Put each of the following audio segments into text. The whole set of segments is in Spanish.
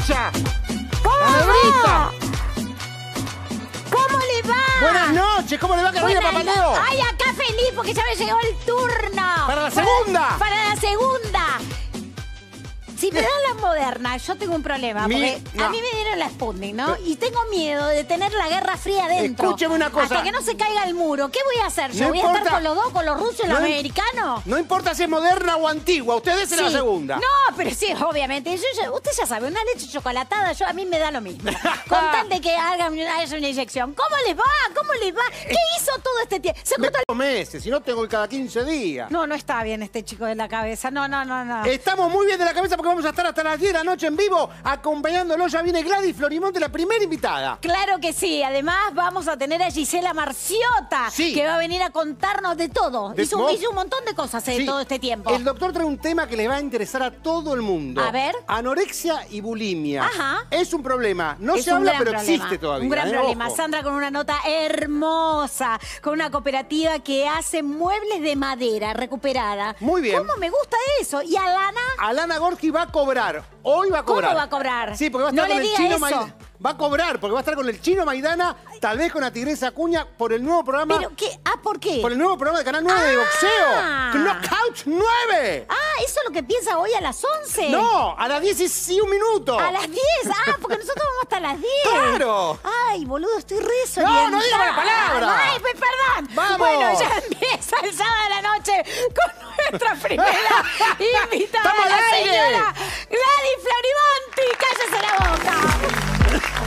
¡Ella! ¿Cómo ¡La negrita! va? ¿Cómo le va? Buenas noches, ¿cómo le va, Carolina Papaleo? Ay, acá feliz porque ya me llegó el turno. ¡Para la segunda! Para la segunda. Si me dan las modernas, yo tengo un problema. Porque no. a mí me dieron la Sputnik, ¿no? Y tengo miedo de tener la Guerra Fría adentro. Escúcheme una cosa. Hasta que no se caiga el muro. ¿Qué voy a hacer? ¿Yo No voy a importa. estar con los dos, con los rusos y los americanos? No importa si es moderna o antigua, usted es la segunda. No, pero sí, obviamente. Usted ya sabe, una leche chocolatada, a mí me da lo mismo. Con tal de que hagan una inyección. ¿Cómo les va? ¿Cómo les va? ¿Qué hizo todo este tiempo? Se cortó el... meses, si no tengo cada 15 días. No, no está bien este chico de la cabeza. No. Estamos muy bien de la cabeza porque vamos a estar hasta las 10 de la noche en vivo acompañándolo. Ya viene Gladys Florimonte, la primera invitada. Claro que sí. Además, vamos a tener a Gisela Marciota, que va a venir a contarnos de todo. Hizo un montón de cosas en todo este tiempo. El doctor trae un tema que les va a interesar a todo el mundo. A ver. Anorexia y bulimia. Ajá. Es un problema. No Es se un habla, gran pero problema. existe todavía. Un gran problema. Ojo. Sandra con una nota hermosa, con una cooperativa que hace muebles de madera recuperada. Muy bien. ¿Cómo me gusta eso? Y Alana Gorski va a cobrar. Hoy va a cobrar. ¿Cómo va a cobrar? Sí, porque va a estar No con le el diga chino eso. Maidana. Va a cobrar, porque va a estar con el chino Maidana, tal vez con la tigresa Acuña, por el nuevo programa. ¿Pero qué? ¿Por qué? Por el nuevo programa de Canal 9 de boxeo. ¡Knockout 9! ¿Eso es lo que piensa hoy a las 11? No, a las 10 y un minuto. ¿A las 10? Porque nosotros vamos hasta las 10. ¡Claro! Ay, boludo, estoy re desorientada. No diga la palabra. Ay, perdón. ¡Vamos! Bueno, ya empieza el sábado de la noche con nuestra primera invitada, ¡Estamos la al aire! señora Gladys Florimonte. ¡Cállese la boca!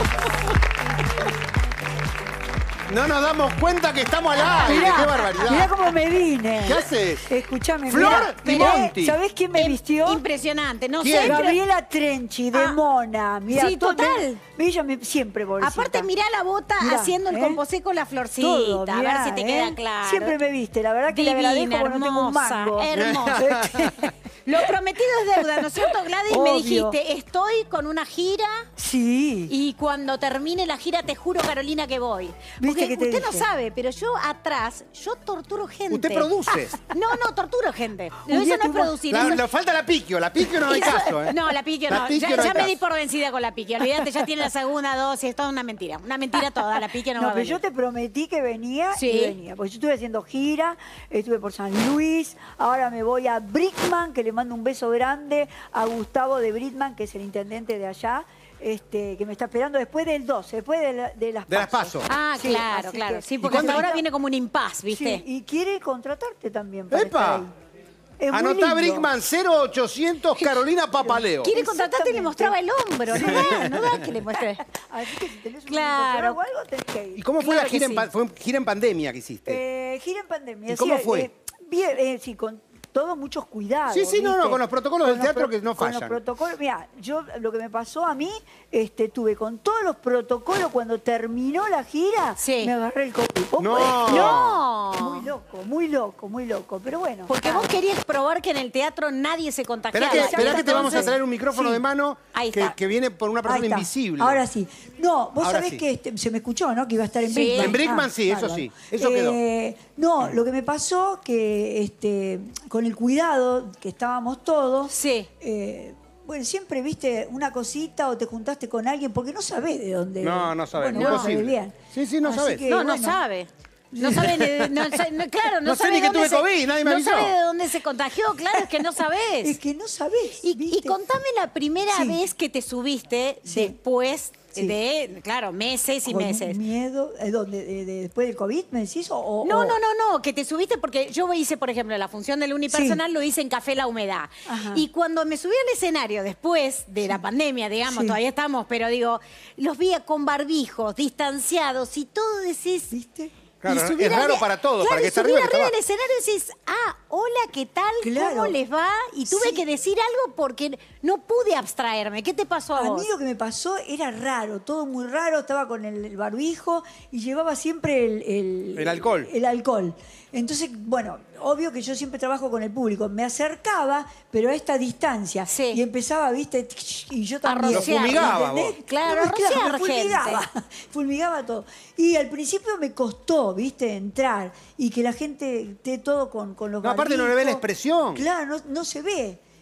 No nos damos cuenta que estamos al aire. ¡Qué barbaridad! Mirá cómo me vine. ¿Qué haces? Escuchame, Flor y Monti. ¿Sabés quién me vistió? Impresionante. No ¿Quién? sé. Gabriela Trenchi, de Mona. Mirá, Sí, total. Ella siempre bolsita. Aparte, mirá la bota Mirá, haciendo el composé con la florcita. Todo, a mirá, ver si te queda claro. Siempre me viste, la verdad que Divina, le agradezco porque no tengo un mango. hermosa. Lo prometido es deuda, ¿no es cierto, Gladys? Me Obvio. dijiste, estoy con una gira Sí. y cuando termine la gira te juro, Carolina, que voy. ¿Viste Porque que te usted no dije? sabe, pero yo atrás, yo torturo gente. Usted produce. No, torturo gente. Un Eso día no es tuvo- producir. Le falta la piquio no hay eso- caso, ¿eh? No, la piquio La no. piquio Ya, no hay ya me caso. di por vencida con la piquio. Olvídate, ya tiene la segunda dosis, es toda una mentira. Una mentira toda, la piquio no, va No, a pero venir. yo te prometí que venía Sí. y venía. Porque yo estuve haciendo gira, estuve por San Luis, ahora me voy a Brickman, que le mando un beso grande a Gustavo de Brickman, que es el intendente de allá, que me está esperando después del 12, después de las De las PASO. PASO. Ah, Sí, claro, así claro. que- Sí, porque ¿Y hasta cuándo? ahora viene como un impas, ¿viste? Sí, y quiere contratarte también para ¡Epa! estar ahí. Es muy Anotá lindo. Brickman 0800 Carolina Papaleo. Quiere contratarte y le mostraba el hombro. No da que le muestre. Así que si tenés un Claro. o algo, tenés que ir. ¿Y cómo fue Claro la gira que fue gira en pandemia que hiciste? Gira en pandemia. ¿Y cómo sí, fue? Bien, sí, con todos muchos cuidados. Sí, sí, no, ¿viste? con los protocolos del teatro que no Con fallan. los protocolos, mira, yo lo que me pasó a mí, tuve con todos los protocolos cuando terminó la gira, Sí. me agarré el COVID. ¿Vos No. podés creer? No. Muy loco, pero bueno. Porque vos querías probar que en el teatro nadie se contagiaba. Esperá que te vamos a Entonces, traer un micrófono sí. de mano Ahí que, está. que viene por una Ahí persona está. invisible. Ahora sí. No, vos Ahora sabés sí. que se me escuchó, ¿no? Que iba a estar en Sí. Brickman. En Brickman sí, eso bárbaro. sí. Eso quedó. No, lo que me pasó que con el cuidado que estábamos todos, Sí. bueno, siempre viste una cosita o te juntaste con alguien porque no sabés de dónde. No sabés, Bueno, no vos sabés posible. bien. Sí, no Así sabés. que, No bueno, sabe. No sabe, claro, no, No sé sabe ni que dónde tuve COVID, nadie me no avisó. sabe de dónde se contagió, claro, es que no sabés. Es que no sabés. Y ¿viste? contame la primera Sí. vez que te subiste Sí. después Sí. de, claro, meses y Con meses. miedo, después del COVID, ¿me decís? No, que te subiste porque yo hice, por ejemplo, la función del unipersonal, Sí. lo hice en Café La Humedad. Ajá. Y cuando me subí al escenario después de la pandemia, digamos, Sí. todavía estamos, pero digo, los vi con barbijos, distanciados y todo decís... ¿Viste? Claro, y subir es raro arri- para todos, claro, para que y esté subir arriba, que arriba está del escenario y decís, hola, ¿qué tal? Claro. ¿Cómo les va? Y tuve Sí. que decir algo porque no pude abstraerme. ¿Qué te pasó a A vos? mí lo que me pasó era raro, todo muy raro, estaba con el barbijo y llevaba siempre El alcohol. El alcohol. Entonces, bueno, obvio que yo siempre trabajo con el público, me acercaba, pero a esta distancia. Sí. Y empezaba, viste, y yo también. Lo fumigaba ¿entendés? vos. Claro, No, rociar me fulmigaba, gente. fulmigaba todo. Y al principio me costó, viste, entrar y que la gente esté todo con los No, aparte no le ve la barbijos. expresión. Claro, no se ve.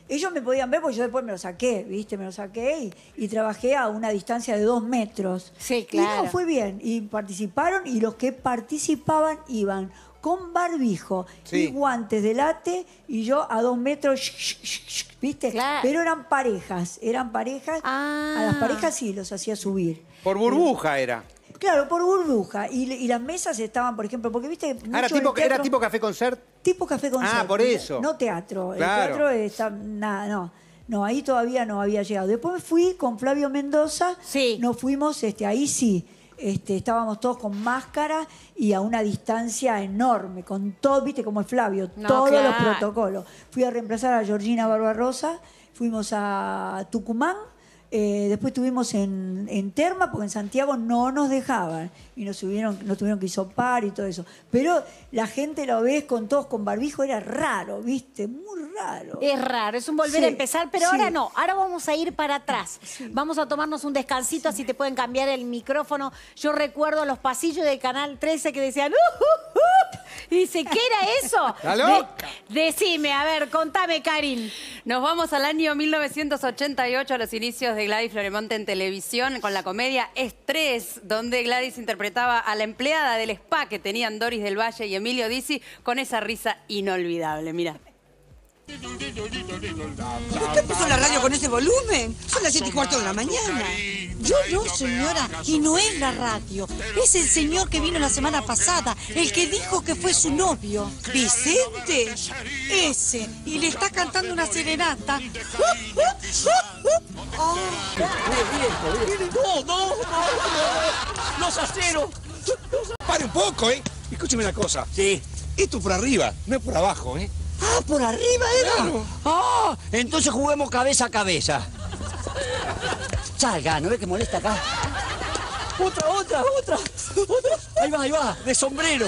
ellos me podían ver porque yo después me lo saqué, ¿viste? Me lo saqué y trabajé a una distancia de 2 metros. Sí, claro. Y no, fue bien. Y participaron y los que participaban iban con barbijo y guantes de late y yo a 2 metros, ¿viste? Claro. Pero eran parejas. A las parejas sí los hacía subir. Por burbuja era. Claro, por burbuja. Y las mesas estaban, por ejemplo, porque viste. ¿Era tipo café concert? Tipo café concert. Ah, por eso. No teatro. Claro. El teatro está. Nada, no. No, ahí todavía no había llegado. Después me fui con Flavio Mendoza. Sí. Nos fuimos, ahí sí. Estábamos todos con máscara y a una distancia enorme, con todo, viste, como el Flavio, todos los protocolos. Fui a reemplazar a Georgina Barbarosa, fuimos a Tucumán. Después estuvimos en Terma, porque en Santiago no nos dejaban y nos tuvieron que hisopar y todo eso. Pero la gente lo ves con todos con barbijo, era raro, ¿viste? Muy raro. Es raro, es un volver a empezar, pero ahora no. Ahora vamos a ir para atrás. Vamos a tomarnos un descansito, así te pueden cambiar el micrófono. Yo recuerdo los pasillos de Canal 13 que decían y dice, ¿qué era eso? ¡La loca! Decime, a ver, contame, Karin. Nos vamos al año 1988, a los inicios de Gladys Florimonte en televisión, con la comedia Estrés, donde Gladys interpretaba a la empleada del spa que tenían Doris del Valle y Emilio Dizzi, con esa risa inolvidable. Mirá. ¿Usted puso la radio con ese volumen? Son las 7:15 de la mañana. Yo no, señora, y no es la radio. Es el señor que vino la semana pasada, el que dijo que fue su novio. ¿Vicente? Ese, y le está cantando una serenata. ¡Los aceros! Pare un poco, ¿eh? Escúcheme una cosa. Sí. Esto por arriba, no es por abajo, ¿eh? Ah, por arriba era. Claro. Ah, entonces juguemos cabeza a cabeza. Salga, ¿no ve que molesta acá? Otra. Ahí va, de sombrero.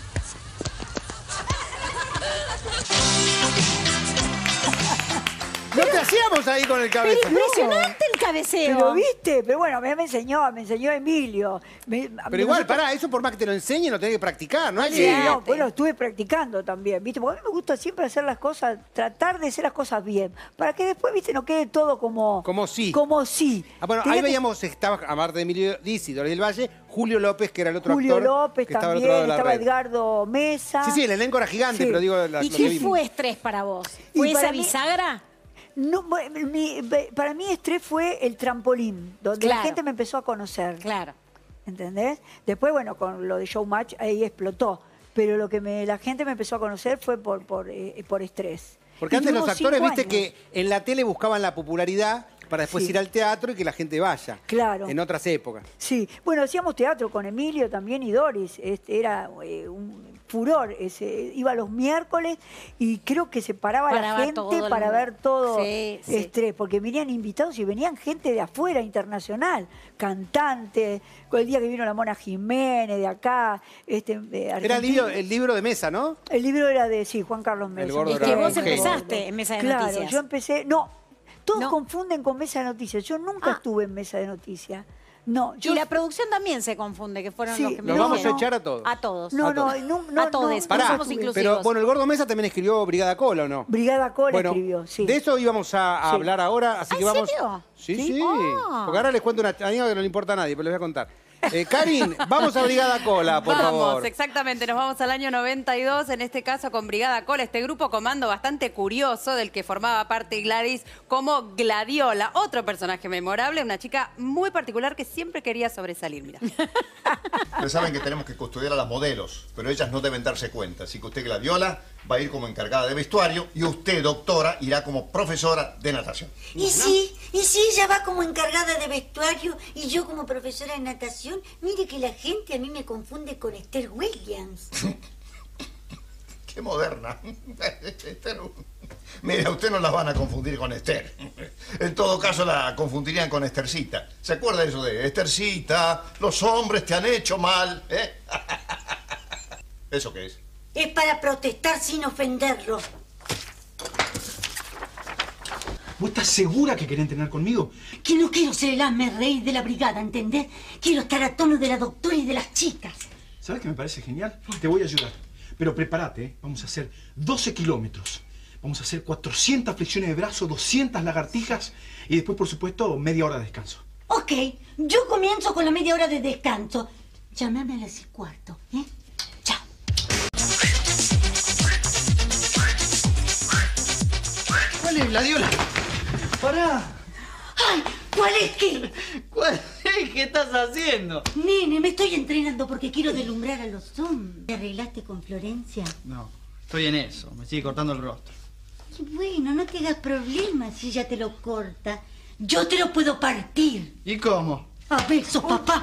No te hacíamos ahí con el cabeza. Pero impresionante el cabeceo. Pero viste, pero bueno, me enseñó Emilio. Pero igual, pará, eso por más que te lo enseñe, lo tenés que practicar, ¿no? Sí, no, bueno, estuve practicando también, ¿viste? Porque a mí me gusta siempre hacer las cosas, tratar de hacer las cosas bien, para que después, ¿viste? No quede todo como... Como sí. Como sí. Ah, bueno, ahí veíamos, estaba, aparte de Emilio Dizzi, Doris del Valle, Julio López, que era el otro Julio actor. López que estaba también, al otro lado de la estaba red. Edgardo Mesa. Sí, el elenco era gigante, Sí. pero digo... ¿Y lo que qué vimos. fue Estrés para vos? Y ¿Fue esa para mí- bisagra? No, para mí Estrés fue el trampolín, donde la Claro. gente me empezó a conocer. Claro. ¿Entendés? Después, bueno, con lo de Showmatch, ahí explotó. Pero lo que la gente me empezó a conocer fue por Estrés. Porque Y antes los tuvimos actores, 5 viste, años. que en la tele buscaban la popularidad para después Sí. ir al teatro y que la gente vaya. Claro. En otras épocas. Sí, bueno, hacíamos teatro con Emilio también y Doris. Era un furor. Iba los miércoles y creo que se paraba la Paraba gente todo el para mundo. ver todo Sí, sí. Estrés, porque venían invitados y venían gente de afuera, internacional, cantantes. El día que vino la Mona Jiménez de acá, de Era el libro de mesa, ¿no? El libro era de, sí, Juan Carlos Mesa. El gordo Es era que un vos genio. empezaste en Mesa de Claro, Noticias. yo empecé, todos No. confunden con Mesa de Noticias. Yo nunca estuve en Mesa de Noticias. No, Y la producción también se confunde, que fueron Sí, los que me Los vamos a dijeron. echar a todos. A todos. No, no, A todos, Pará, somos inclusivos. pero bueno, el Gordo Mesa también escribió Brigada Cola, ¿o no? Brigada Cola Bueno, escribió, sí. de eso íbamos a Sí. hablar ahora, así ¿Ah, que en vamos... serio? Sí, ¿Sí? sí. Ah. Porque ahora les cuento una anécdota que no le importa a nadie, pero les voy a contar. Karin, vamos a Brigada Cola, por Vamos, favor. exactamente, nos vamos al año 92, en este caso con Brigada Cola, este grupo comando bastante curioso del que formaba parte Gladys como Gladiola, otro personaje memorable, una chica muy particular que siempre quería sobresalir, mira. Ustedes saben que tenemos que custodiar a las modelos, pero ellas no deben darse cuenta. Así que usted, Gladiola, va a ir como encargada de vestuario y usted, doctora, irá como profesora de natación. ¿Y si ella va como encargada de vestuario y yo como profesora de natación? Mire que la gente a mí me confunde con Esther Williams. ¡Qué moderna! Esther, mira, usted no las van a confundir con Esther. En todo caso, la confundirían con Estercita. ¿Se acuerda eso de Estercita? Los hombres te han hecho mal, ¿eh? ¿Eso qué es? Es para protestar sin ofenderlo. ¿Vos estás segura que querés entrenar conmigo? Que no quiero ser el hazme reír de la brigada, ¿entendés? Quiero estar a tono de la doctora y de las chicas. ¿Sabes qué me parece genial? Te voy a ayudar. Pero prepárate, ¿eh? Vamos a hacer 12 kilómetros. Vamos a hacer 400 flexiones de brazo, 200 lagartijas y después, por supuesto, media hora de descanso. Ok, yo comienzo con la media hora de descanso. Llámame a las 6:15, ¿eh? Chao. ¿Cuál es, Gladiola? ¡Pará! ¡Ay! ¿Cuál es qué? ¿Cuál es? ¿Qué estás haciendo? Nene, me estoy entrenando porque quiero deslumbrar a los hombres. ¿Te arreglaste con Florencia? No, estoy en eso. Me sigue cortando el rostro. Y bueno, no te hagas problemas si ella te lo corta. Yo te lo puedo partir. ¿Y cómo? A besos, papá.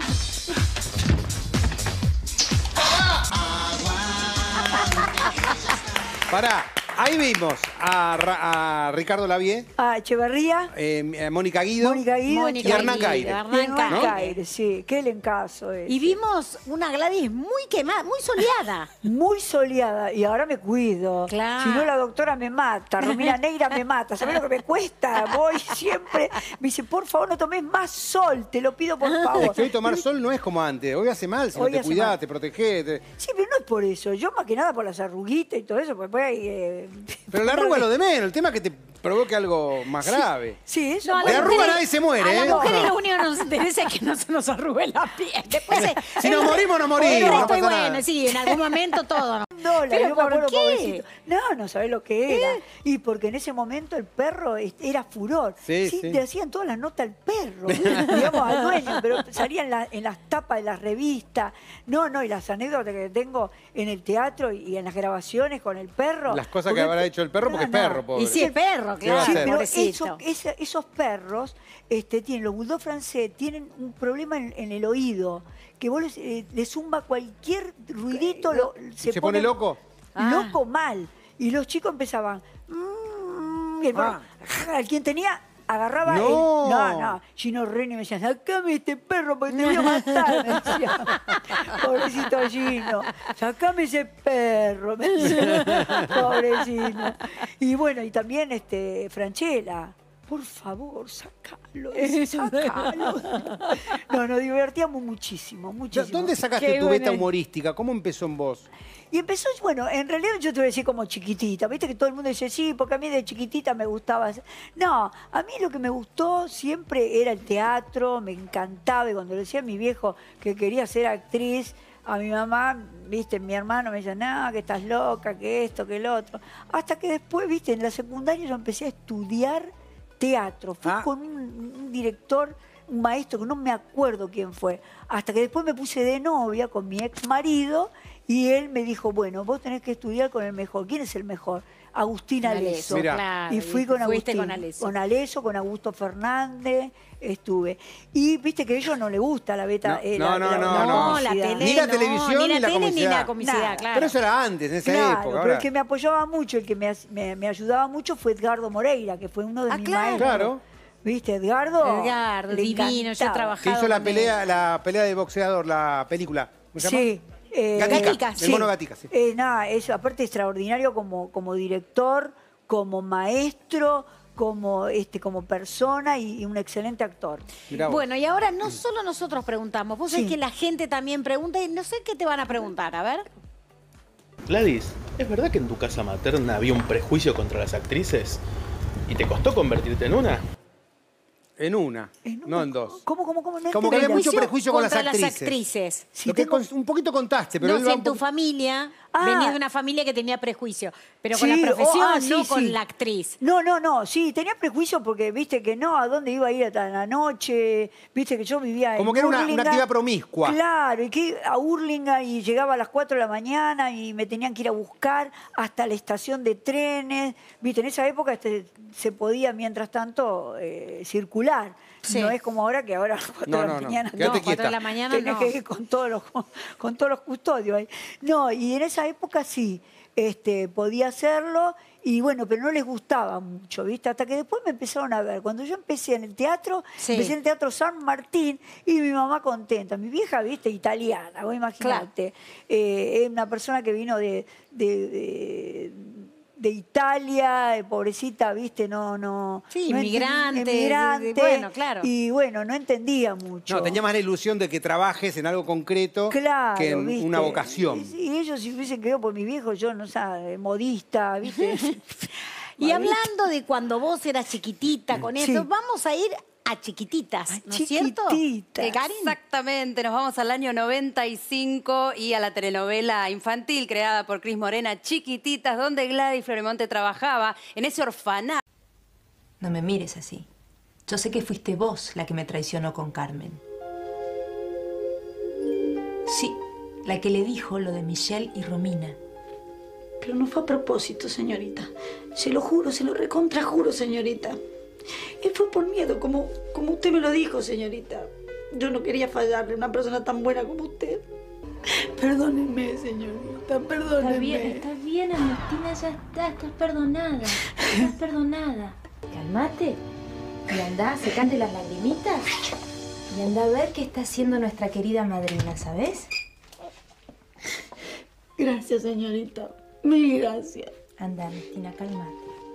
Pará, ahí vimos a Ricardo Lavie, A Echeverría. Mónica Guido, Mónica Guido y Hernán Caire. y Hernán ¿no? Caire, sí. Qué elencazo es. Y vimos una Gladys muy quemada, muy soleada. Muy soleada. Y ahora me cuido. Claro. Si no, la doctora me mata. Romina Negra me mata. ¿Sabes lo que me cuesta? Voy siempre. Me dice, por favor, no tomes más sol. Te lo pido, por favor. Es que hoy tomar sol no es como antes. Hoy hace mal, si no Hoy te hace cuidás, mal. te protegés. Sí, pero no es por eso. Yo más que nada por las arruguitas y todo eso. Pues voy Pero la arruga es lo de menos. El tema es que te provoque algo más grave. Sí, eso. No, a De las arruga mujeres- nadie se muere, A ¿eh? las mujeres No. lo único que nos interesa es que no se nos arrugue la piel. Después Si nos morimos, nos morimos, El no resto, pasa y bueno, nada. sí, en algún momento todo. ¿No? No, Pero yo me acuerdo, ¿por qué? pobrecito. No sabés lo que era. Y porque en ese momento el perro era furor. Sí, sí. Le hacían todas las notas al perro, digamos, al dueño, pero salía en las tapas de las revistas. No, y las anécdotas que tengo en el teatro y en las grabaciones con el perro. Las cosas que Porque- habrá hecho el perro, porque es perro, pobre. Y sí, es perro, ¿Qué va a claro. Sí, hacer? pero Pobrecito. esos perros tienen, los bulldog francés, tienen un problema en el oído, que vos les zumba cualquier ruidito, ¿Se pone loco? Loco mal. Y los chicos empezaban... y el perro, quien tenía... Agarraba No. No, Gino Reni me decía, sacame este perro porque te voy a matar, me decía. Pobrecito Gino, sacame ese perro, me decía. Pobrecito. Y bueno, y también Franchella, por favor, sacalo. No, nos divertíamos muchísimo, muchísimo. ¿Dónde sacaste Qué tu beta buena. humorística? ¿Cómo empezó en vos? Y empezó, bueno, en realidad yo te voy a decir como chiquitita. Viste que todo el mundo dice, sí, porque a mí de chiquitita me gustaba hacer. No, a mí lo que me gustó siempre era el teatro, me encantaba. Y cuando le decía a mi viejo que quería ser actriz, a mi mamá, viste, mi hermano me decía, no, que estás loca, que esto, que el otro. Hasta que después, viste, en la secundaria yo empecé a estudiar teatro. Fui con un director, un maestro, que no me acuerdo quién fue. Hasta que después me puse de novia con mi ex marido y él me dijo, bueno, vos tenés que estudiar con el mejor. ¿Quién es el mejor? Agustín Aleso. Mirá. Claro, Y fui con fuiste Agustín. con Aleso. Con Aleso, con Augusto Fernández, estuve. Y viste que a ellos no les gusta la beta. No, no, No, la publicidad. tele Ni la no, televisión, ni ni la la tele, ni comicidad. la comicidad, Nada. claro. Pero eso era antes, en esa Claro, época. pero Ahora... el que me apoyaba mucho, el que me ayudaba mucho fue Edgardo Moreira, que fue uno de mis claro. maestros. Claro. ¿Viste, Edgardo? Edgardo, Le divino, yo he encantaba. trabajado. Que hizo la con él. pelea de boxeador, la película. ¿Cómo se llama? Sí. Gatica, sí. el mono Gatica, sí. Nada, eso, aparte extraordinario como director, como maestro, como persona y un excelente actor. Mirá vos. Bueno, y ahora no solo nosotros preguntamos, vos sabés Sí. que la gente también pregunta y no sé qué te van a preguntar, a ver. Gladys, ¿es verdad que en tu casa materna había un prejuicio contra las actrices? ¿Y te costó convertirte en una? En una, no en dos. ¿Cómo? No Como que entendí. había mucho prejuicio con las contra actrices. Sí, Lo que tengo- un poquito contaste, pero No, él si va en un tu poco- familia Ah. venía de una familia que tenía prejuicio, pero con Sí, la profesión, sí, no con sí. la actriz. No, sí, tenía prejuicio porque, viste, que no, ¿a dónde iba a ir hasta la noche? Viste que yo vivía Como en que era una Hurlingham. actividad promiscua. Claro, y que a Hurlingham y llegaba a las 4 de la mañana y me tenían que ir a buscar hasta la estación de trenes. Viste, en esa época se podía, mientras tanto, circular. Sí. No es como ahora, que ahora a las 4 No, de no, la no. mañana... Quédate No, 4 de quieta. la mañana Tenés no. que ir con todos los custodios ahí. No, y en esa época sí, podía hacerlo, y bueno, pero no les gustaba mucho, ¿viste? Hasta que después me empezaron a ver. Cuando yo empecé en el teatro, Sí. empecé en el Teatro San Martín, y mi mamá contenta. Mi vieja, ¿viste? Italiana, vos imaginate. Es una persona que vino de Italia, pobrecita, ¿viste? No. Sí, no inmigrante, inmigrante. bueno, claro. Y bueno, no entendía mucho. No, tenía más la ilusión de que trabajes en algo concreto Claro, que en ¿viste? una vocación. Y ellos si hubiesen quedado por mi viejo, yo no sé, modista, ¿viste? Y hablando de cuando vos eras chiquitita con Sí. esto, vamos a ir a chiquititas, ¿no es cierto? Chiquititas. Karin. Exactamente, nos vamos al año 95 y a la telenovela infantil creada por Cris Morena, Chiquititas, donde Gladys Florimonte trabajaba en ese orfanato. No me mires así. Yo sé que fuiste vos la que me traicionó con Carmen. Sí, la que le dijo lo de Michelle y Romina. Pero no fue a propósito, señorita. Se lo juro, se lo recontrajuro, señorita. Él fue por miedo, como usted me lo dijo, señorita. Yo no quería fallarle a una persona tan buena como usted. Perdónenme, señorita, perdónenme. Está bien, Ernestina, ya está, estás perdonada. Estás perdonada. Calmate y andá, secante las lagrimitas y andá a ver qué está haciendo nuestra querida madrina, ¿sabes? Gracias, señorita. Mil gracias. Anda, Ernestina, calmate.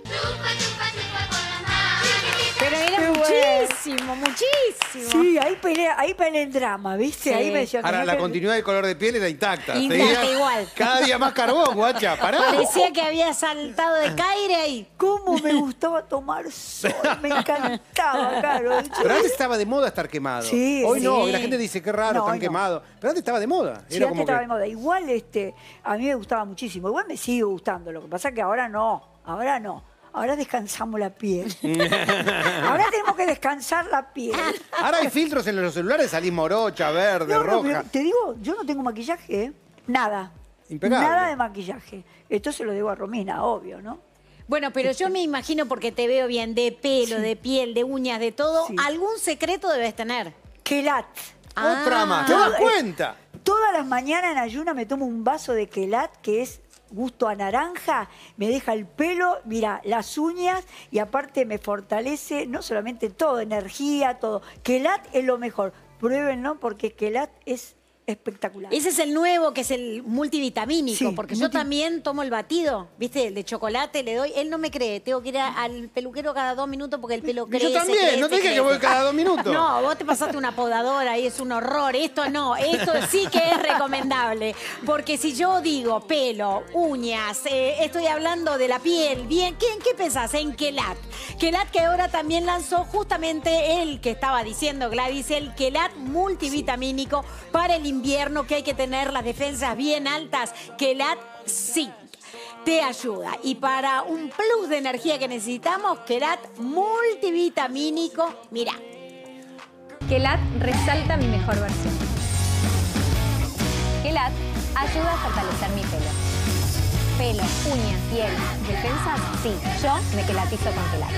Pero era muchísimo, muchísimo. Sí, ahí pelea el drama, ¿viste? Sí. Ahí me decía, Ahora, tenía la que- continuidad del color de piel era intacta. Intacta, Seguía igual. Cada día más carbón, guacha. Pará. Parecía que había saltado de Caire ahí. ¿Cómo me gustaba tomar sol? Me encantaba, claro. Pero antes estaba de moda estar quemado. Sí, Hoy no, sí. y la gente dice qué raro, No, están hoy no. quemados. Pero antes estaba de moda. Sí, Era antes como estaba que... de moda. Igual a mí me gustaba muchísimo. Igual me sigue gustando. Lo que pasa es que ahora no. Ahora no. Ahora descansamos la piel. Ahora tenemos que descansar la piel. Ahora hay filtros en los celulares, salís morocha, verde, No, roja. pero te digo, yo no tengo maquillaje, ¿eh? Nada. Impecable. Nada de maquillaje. Esto se lo digo a Romina, obvio, ¿no? Bueno, pero yo me imagino, porque te veo bien de pelo, de piel, de uñas, de todo, Sí. algún secreto debes tener. Quelat. Otra más. ¿Te Todo- das cuenta? Todas las mañanas en ayuna me tomo un vaso de quelat, que es gusto a naranja, me deja el pelo, mira, las uñas, y aparte me fortalece no solamente todo, energía, todo. Quelat es lo mejor. Pruébenlo porque quelat es espectacular. Ese es el nuevo, que es el multivitamínico, Sí, porque yo también tomo el batido, ¿viste? El de chocolate le doy. Él no me cree, tengo que ir al peluquero cada 2 minutos porque el pelo Y crece. yo también, no te dije que voy cada 2 minutos. No, vos te pasaste una podadora y es un horror. Esto no, esto sí que es recomendable. Porque si yo digo pelo, uñas, estoy hablando de la piel, bien, ¿en qué pensás? En Quelat. Quelat, que ahora también lanzó justamente el que estaba diciendo Gladys, el Quelat multivitamínico para el invierno, que hay que tener las defensas bien altas. Quelat sí te ayuda. Y para un plus de energía que necesitamos, Quelat multivitamínico, mira. Quelat resalta mi mejor versión. Quelat ayuda a fortalecer mi pelo. Pelo, uñas, piel, defensas, sí, yo me quelatizo con Quelat.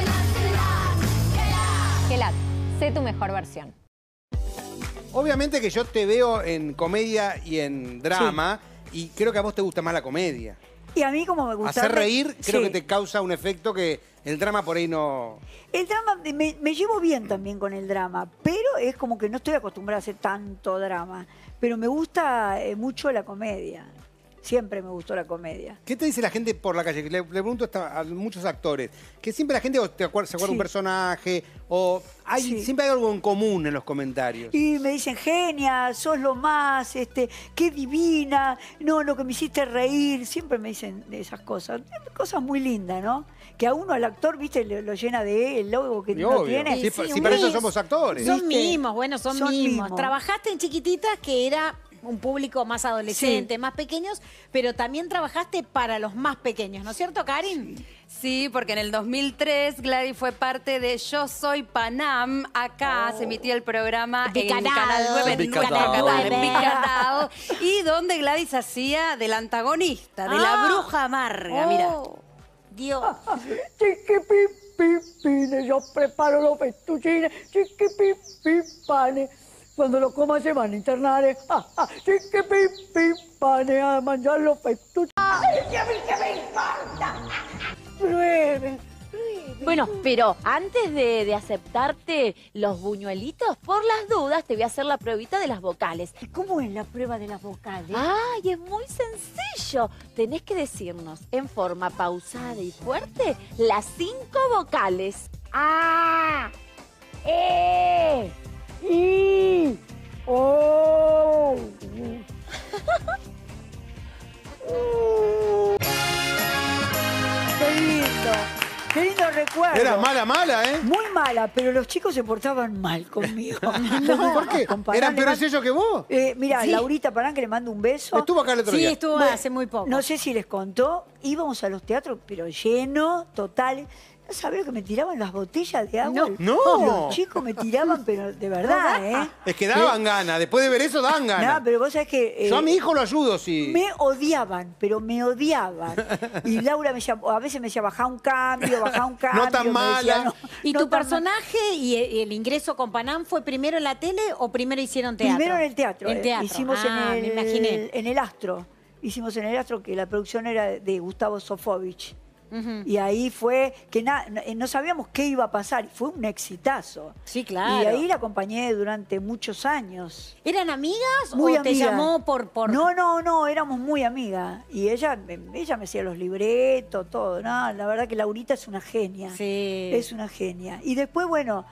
Quelat, sé tu mejor versión. Obviamente que yo te veo en comedia y en drama, y creo que a vos te gusta más la comedia. Y a mí como me gusta... Hacer reír creo Sí. que te causa un efecto que el drama por ahí no... El drama, me llevo bien también con el drama, pero es como que no estoy acostumbrada a hacer tanto drama. Pero me gusta mucho la comedia. Siempre me gustó la comedia. ¿Qué te dice la gente por la calle? Le pregunto a muchos actores, que siempre la gente se acuerda Sí. un personaje, o siempre hay algo en común en los comentarios. Y me dicen, genia, sos lo más, qué divina, no, lo que me hiciste reír. Siempre me dicen esas cosas. Cosas muy lindas, ¿no? Que a uno, al actor, viste, lo llena de el logo que Y uno obvio. tiene. Sí, para eso somos actores. Son ¿Viste? mimos, bueno, son mimos. Trabajaste en Chiquititas, que era un público más adolescente, más pequeños, pero también trabajaste para los más pequeños, ¿no es cierto, Karin? Sí, porque en el 2003 Gladys fue parte de Yo Soy Panam. Acá se emitía el programa en Bicanal. Canal 9, Bicanal. en Bicanal, y donde Gladys hacía del antagonista, de la bruja amarga, mira. Dios. Chiquipipipines, yo preparo los fettuccines, chiquipipipane. Cuando lo coman se van a internar, chiquipipipane, a mangiare los fettuccines. ¡Ay, a mí que me importa! Prueben. Bueno, pero antes de aceptarte los buñuelitos, por las dudas te voy a hacer la pruebita de las vocales. ¿Cómo es la prueba de las vocales? ¡Ay, es muy sencillo! Tenés que decirnos en forma pausada y fuerte las 5 vocales. ¡Ah! ¡I! ¡Oh! ¡Qué lindo! era mala, ¿eh? Muy mala, pero los chicos se portaban mal conmigo. ¿Por qué? ¿Eran peores ellos que vos? Mira, Sí. Laurita Parán, que le mando un beso. Estuvo acá el otro día. Sí, estuvo hace muy poco. No sé si les contó, íbamos a los teatros, pero lleno, total. ¿No sabés lo que me tiraban las botellas de agua? No. Los chicos me tiraban, pero de verdad, ¿eh? Es que daban ganas. Después de ver eso, daban ganas. No, pero vos sabés que... Yo a mi hijo lo ayudo, sí. Me odiaban, pero me odiaban. Y Laura me llamó, a veces me decía, bajá un cambio. No tan me decía, mala. ¿Y no tu tan personaje y el ingreso con Panam fue primero en la tele o primero hicieron teatro? Primero en el teatro. En teatro. Hicimos me imaginé. en el Astro. Hicimos en el Astro, que la producción era de Gustavo Sofovich. Y ahí fue que no sabíamos qué iba a pasar. Y fue un exitazo. Sí, claro. Y ahí la acompañé durante muchos años. ¿Eran amigas Muy o te amiga. llamó por...? No, éramos muy amigas. Y ella me hacía los libretos, todo. No, la verdad que Laurita es una genia. Sí. Es una genia. Y después, bueno,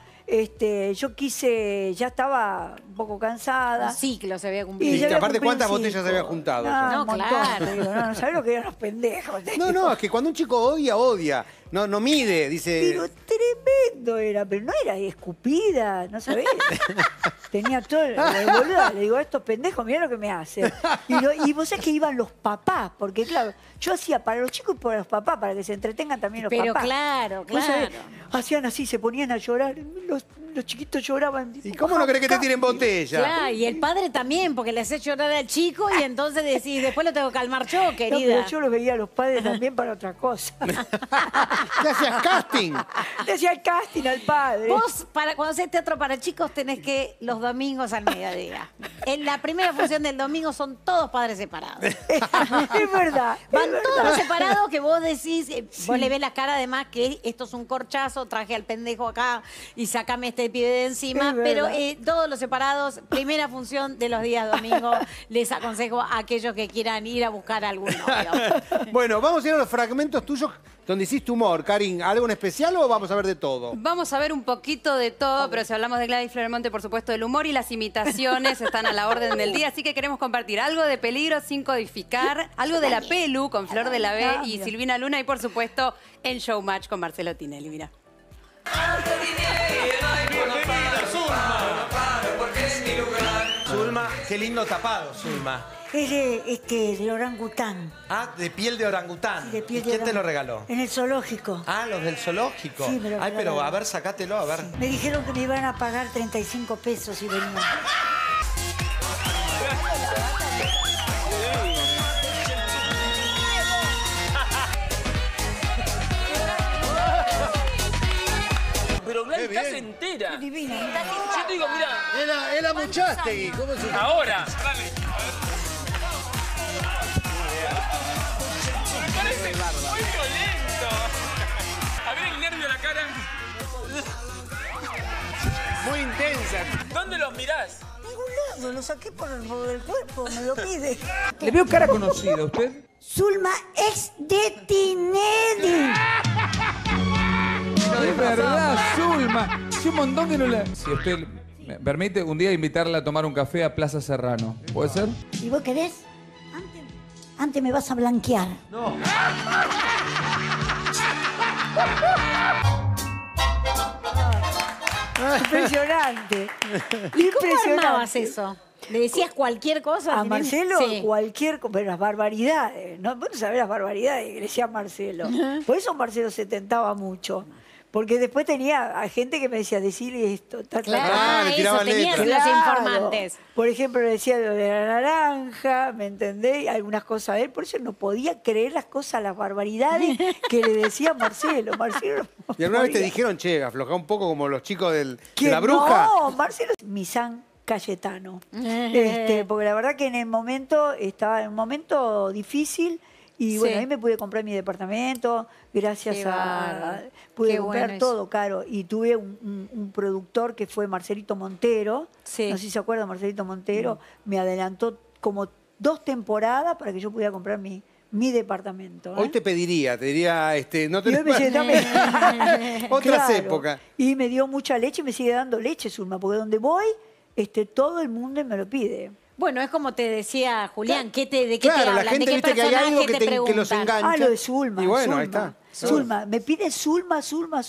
yo quise, ya estaba un poco cansada. Un ciclo se había cumplido. Y ya había aparte, cumplido ¿cuántas un botellas se ciclo? había juntado? No, No, un montón, claro. te digo, no sabés lo que eran los pendejos. te digo. No, es que cuando un chico odia. No mide, dice... Pero tremendo era, pero no era escupida, no sabés. Tenía todo, boluda, le digo, a estos pendejos, mirá lo que me hacen. Y vos sabés que iban los papás, porque claro, yo hacía para los chicos y para los papás, para que se entretengan también los Pero papás. claro, Vos sabés, claro. hacían así, se ponían a llorar, los chiquitos lloraban. ¿Y cómo no querés que te tiren botella? Claro, y el padre también, porque le haces llorar al chico y entonces decís, después lo tengo que calmar yo, No, querida. pero yo los veía a los padres también para otra cosa. ¿Qué hacías casting? Le hacía el casting al padre. Vos, cuando haces teatro para chicos, tenés que los domingos al mediodía. En la primera función del domingo son todos padres separados. Es verdad. Van todos separados que vos decís, vos le ves la cara además que esto es un corchazo, traje al pendejo acá y sacame este pibe de encima. Es Pero verdad. todos los separados, primera función de los días domingos, les aconsejo a aquellos que quieran ir a buscar algún novio. Bueno, vamos a ir a los fragmentos tuyos donde hiciste humor. Karin, ¿algo en especial o vamos a ver de todo? Vamos a ver un poquito de todo, pero si hablamos de Gladys Florimonte, por supuesto, el humor y las imitaciones están a la orden del día, así que queremos compartir algo de Peligro sin codificar, algo de la Pelu con Flor de la B y Silvina Luna y, por supuesto, en Showmatch con Marcelo Tinelli. Mira. Zulma, qué lindo tapado, Zulma. Es del orangután. Ah, de piel de orangután. Sí, de piel ¿Y de quién te lo orangután. regaló? En el zoológico. Ah, los del zoológico. Sí, me lo Ay, pero regalaron. a ver, sacátelo, a ver. Me dijeron que me iban a pagar 35 pesos si venía. Pero Gladys estás entera. Divina. Yo te digo, mira. Era Muchastegui. ¿Cómo se llama? Ahora. Me parece muy violento. A ver el nervio en la cara. Muy intensa. ¿Dónde los mirás? Ningún lado, lo saqué por el cuerpo, me lo pide. Le veo cara conocida a usted. Zulma es de Tinelli. Es verdad, Zulma. Hace un montón que no la... Si usted me permite, un día invitarla a tomar un café a Plaza Serrano. ¿Puede ser? ¿Y vos querés? Antes me vas a blanquear. No. Impresionante. ¿Y cómo armabas eso? ¿Le decías cualquier cosa? A Marcelo, Sí. cualquier cosa, pero las barbaridades. ¿No? Vos no sabés las barbaridades que le decía Marcelo. Por eso Marcelo se tentaba mucho. Porque después tenía a gente que me decía, decirle esto. Claro, eso, tenías los informantes. Por ejemplo, le decía lo de la naranja, ¿me entendés? Y algunas cosas de él. Por eso no podía creer las cosas, las barbaridades que le decía Marcelo. Marcelo no ¿Y alguna vez te podía. dijeron, che, aflojá un poco como los chicos de ¿Quién? la bruja? No, Marcelo es mi San Cayetano. Porque la verdad que en el momento, estaba en un momento difícil y bueno, Sí. ahí me pude comprar mi departamento, gracias Qué a... bárbaro. Pude Qué comprar bueno eso. todo caro y tuve un productor que fue Marcelito Montero, Sí. no sé si se acuerdan, Marcelito Montero, me adelantó como 2 temporadas para que yo pudiera comprar mi departamento. Hoy te diría, no Y tenés hoy me dice, dame- otras Claro. épocas. Y me dio mucha leche y me sigue dando leche, Zulma, porque donde voy, todo el mundo me lo pide. Bueno, es como te decía Julián, ¿de qué te Claro, la hablan? gente, ¿De qué viste que hay algo personaje que los preguntan? engancha. Ah, lo de Zulma. Y bueno, ahí Zulma. está. Zulma, me pide Zulma.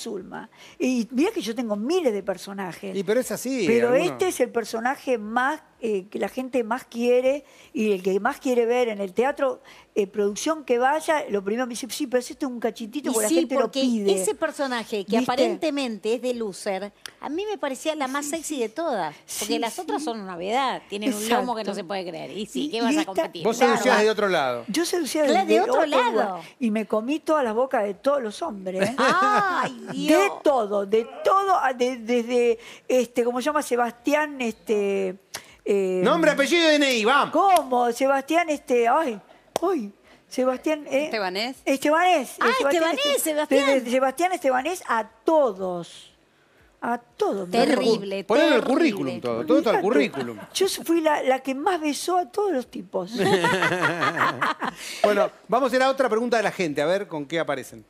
Y mira que yo tengo miles de personajes. Y pero es así. Pero algunos. este es el personaje más que la gente más quiere y el que más quiere ver en el teatro. Producción que vaya, lo primero me dice, sí, pero esto es un cachitito Y porque sí, la gente lo porque pide. ese personaje que ¿Viste? aparentemente es de loser, a mí me parecía la más sexy de todas. Porque Sí, las otras son una novedad. Tienen un Exacto. lomo que no se puede creer. Y sí, ¿qué Y vas a esta- competir? Vos Claro. seducías de otro lado. Yo seducía Claro, de otro lado. lugar. Y me comí todas las bocas de todos los hombres. ¡Ay, De Dios! todo, desde, ¿cómo se llama? Sebastián, Nombre, apellido y DNI, vamos. ¿Cómo? Sebastián, Sebastián, ¿Estebanés? Estebanés. Ah, Sebastián. Desde Sebastián Estebanés a todos. A todos. Terrible, Ponelo en el terrible. currículum todo está al currículum. Yo fui la que más besó a todos los tipos. Bueno, vamos a ir a otra pregunta de la gente, a ver con qué aparecen.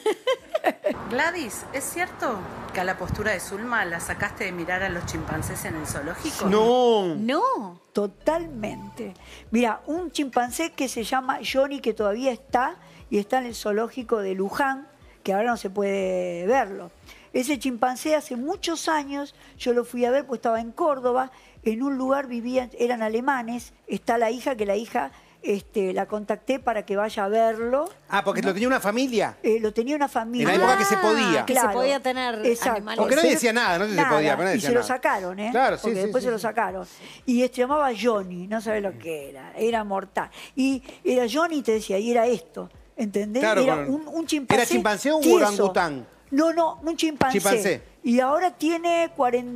Gladys, ¿es cierto que a la postura de Zulma la sacaste de mirar a los chimpancés en el zoológico? No. No. Totalmente. Mira, un chimpancé que se llama Johnny, que todavía está, y está en el zoológico de Luján, que ahora no se puede verlo. Ese chimpancé hace muchos años, yo lo fui a ver, pues estaba en Córdoba, en un lugar vivían, eran alemanes, está la hija, que la hija la contacté para que vaya a verlo. Ah, porque lo tenía una familia. Lo tenía una familia. En la época que se podía. Que se podía tener animales. Porque nadie decía nada, no sé si se podía, pero nadie y decía se lo nada. sacaron, ¿eh? Claro, sí, Porque sí, después sí, se lo sí. sacaron. Y se llamaba Johnny, no sabes lo que era mortal. Y era Johnny, te decía, y era esto, ¿entendés? Claro, era con- un chimpancé. ¿Era chimpancé o un tieso. orangután? No, un chimpancé. Chimpancé. Y ahora tiene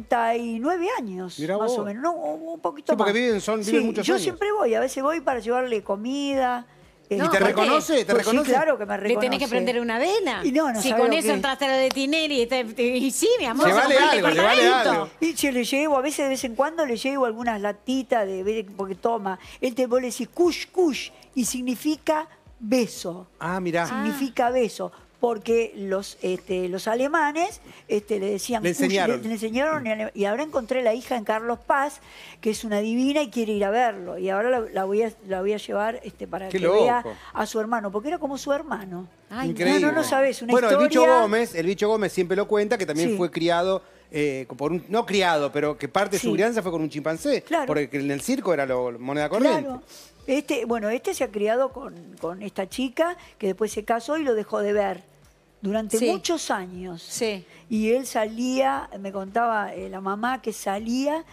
49 años, Mirá más vos. o menos. No, un poquito Sí, porque más. viven muchos yo años. siempre voy, a veces voy para llevarle comida. ¿Y te porque- reconoce? ¿Te pues reconoce? Sí, claro que me Le reconoce. tenés que prender una vela. Y no si sabe con lo eso que- entraste a la de Tinelli y sí, mi amor. Llevale se compró el algo, llevale departamento. algo. Y yo le llevo, a veces de vez en cuando le llevo algunas latitas porque toma. Vos le decís kush, y significa beso. Ah, mirá. Significa beso. Porque los alemanes le decían Le kush, enseñaron. le enseñaron y ahora encontré la hija en Carlos Paz, que es una divina y quiere ir a verlo. Y ahora la voy a llevar para Qué que vea loco. a su hermano, porque era como su hermano. Ay, Increíble. No sabés, una bueno, historia. el Bicho Gómez siempre lo cuenta, que también Sí. fue criado, no criado, pero que parte de su Sí. crianza fue con un chimpancé. Claro. Porque en el circo era moneda corriente. Claro. Este se ha criado con esta chica que después se casó y lo dejó de ver durante Sí. muchos años. Sí. Y él salía, me contaba la mamá que salía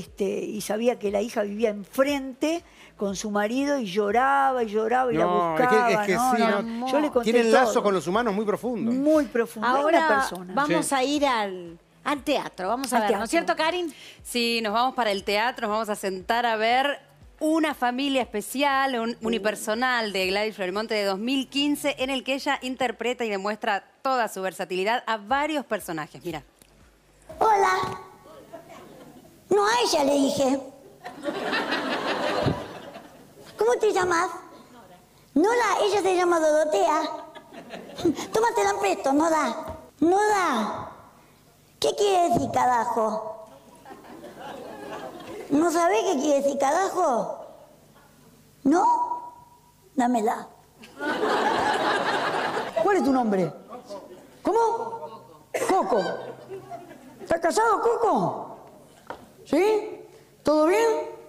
y sabía que la hija vivía enfrente con su marido y lloraba y la No, buscaba. es que no, sí, no. no. Yo le conté Tienen todo. lazo con los humanos muy profundo. Muy profundo. Es una Ahora persona. vamos Sí. a ir al teatro. Vamos a Al ver, ¿no teatro. es cierto, Karin? Sí, nos vamos para el teatro, nos vamos a sentar a ver Una familia especial, un unipersonal de Gladys Florimonte de 2015, en el que ella interpreta y demuestra toda su versatilidad a varios personajes. Mira. Hola. No, a ella le dije. ¿Cómo te llamas? Nora, ella se llama Dorotea. Tómatela en presto, Nora. Nora. ¿Qué quiere decir carajo? ¿No sabés qué quiere decir carajo? ¿No? Dámela. ¿Cuál es tu nombre? ¿Cómo? Coco. ¿Estás casado, Coco? ¿Sí? ¿Todo bien?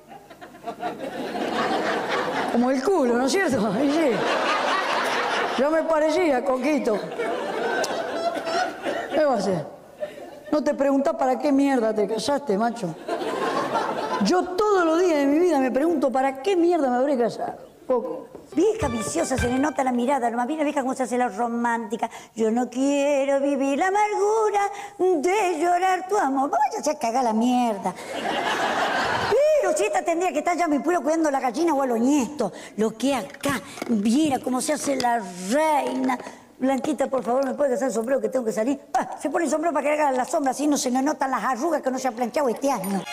Como el culo, ¿no es cierto? Y sí. Yo me parecía, Coquito. ¿Qué va a hacer? No te preguntás para qué mierda te casaste, macho. Yo todos los días de mi vida me pregunto para qué mierda me habré casado. Coco. Vieja viciosa, se le nota la mirada, nomás bien la vieja como se hace la romántica. Yo no quiero vivir la amargura de llorar tu amor. Váyase a cagar la mierda. Pero si esta tendría que estar ya me puro cuidando la gallina o a los nietos. Lo que acá, viera cómo se hace la reina. Blanquita, por favor, ¿me puede hacer el sombrero que tengo que salir? Ah, se pone el sombrero para que haga la sombra, así no se me notan las arrugas que no se ha planchado este año.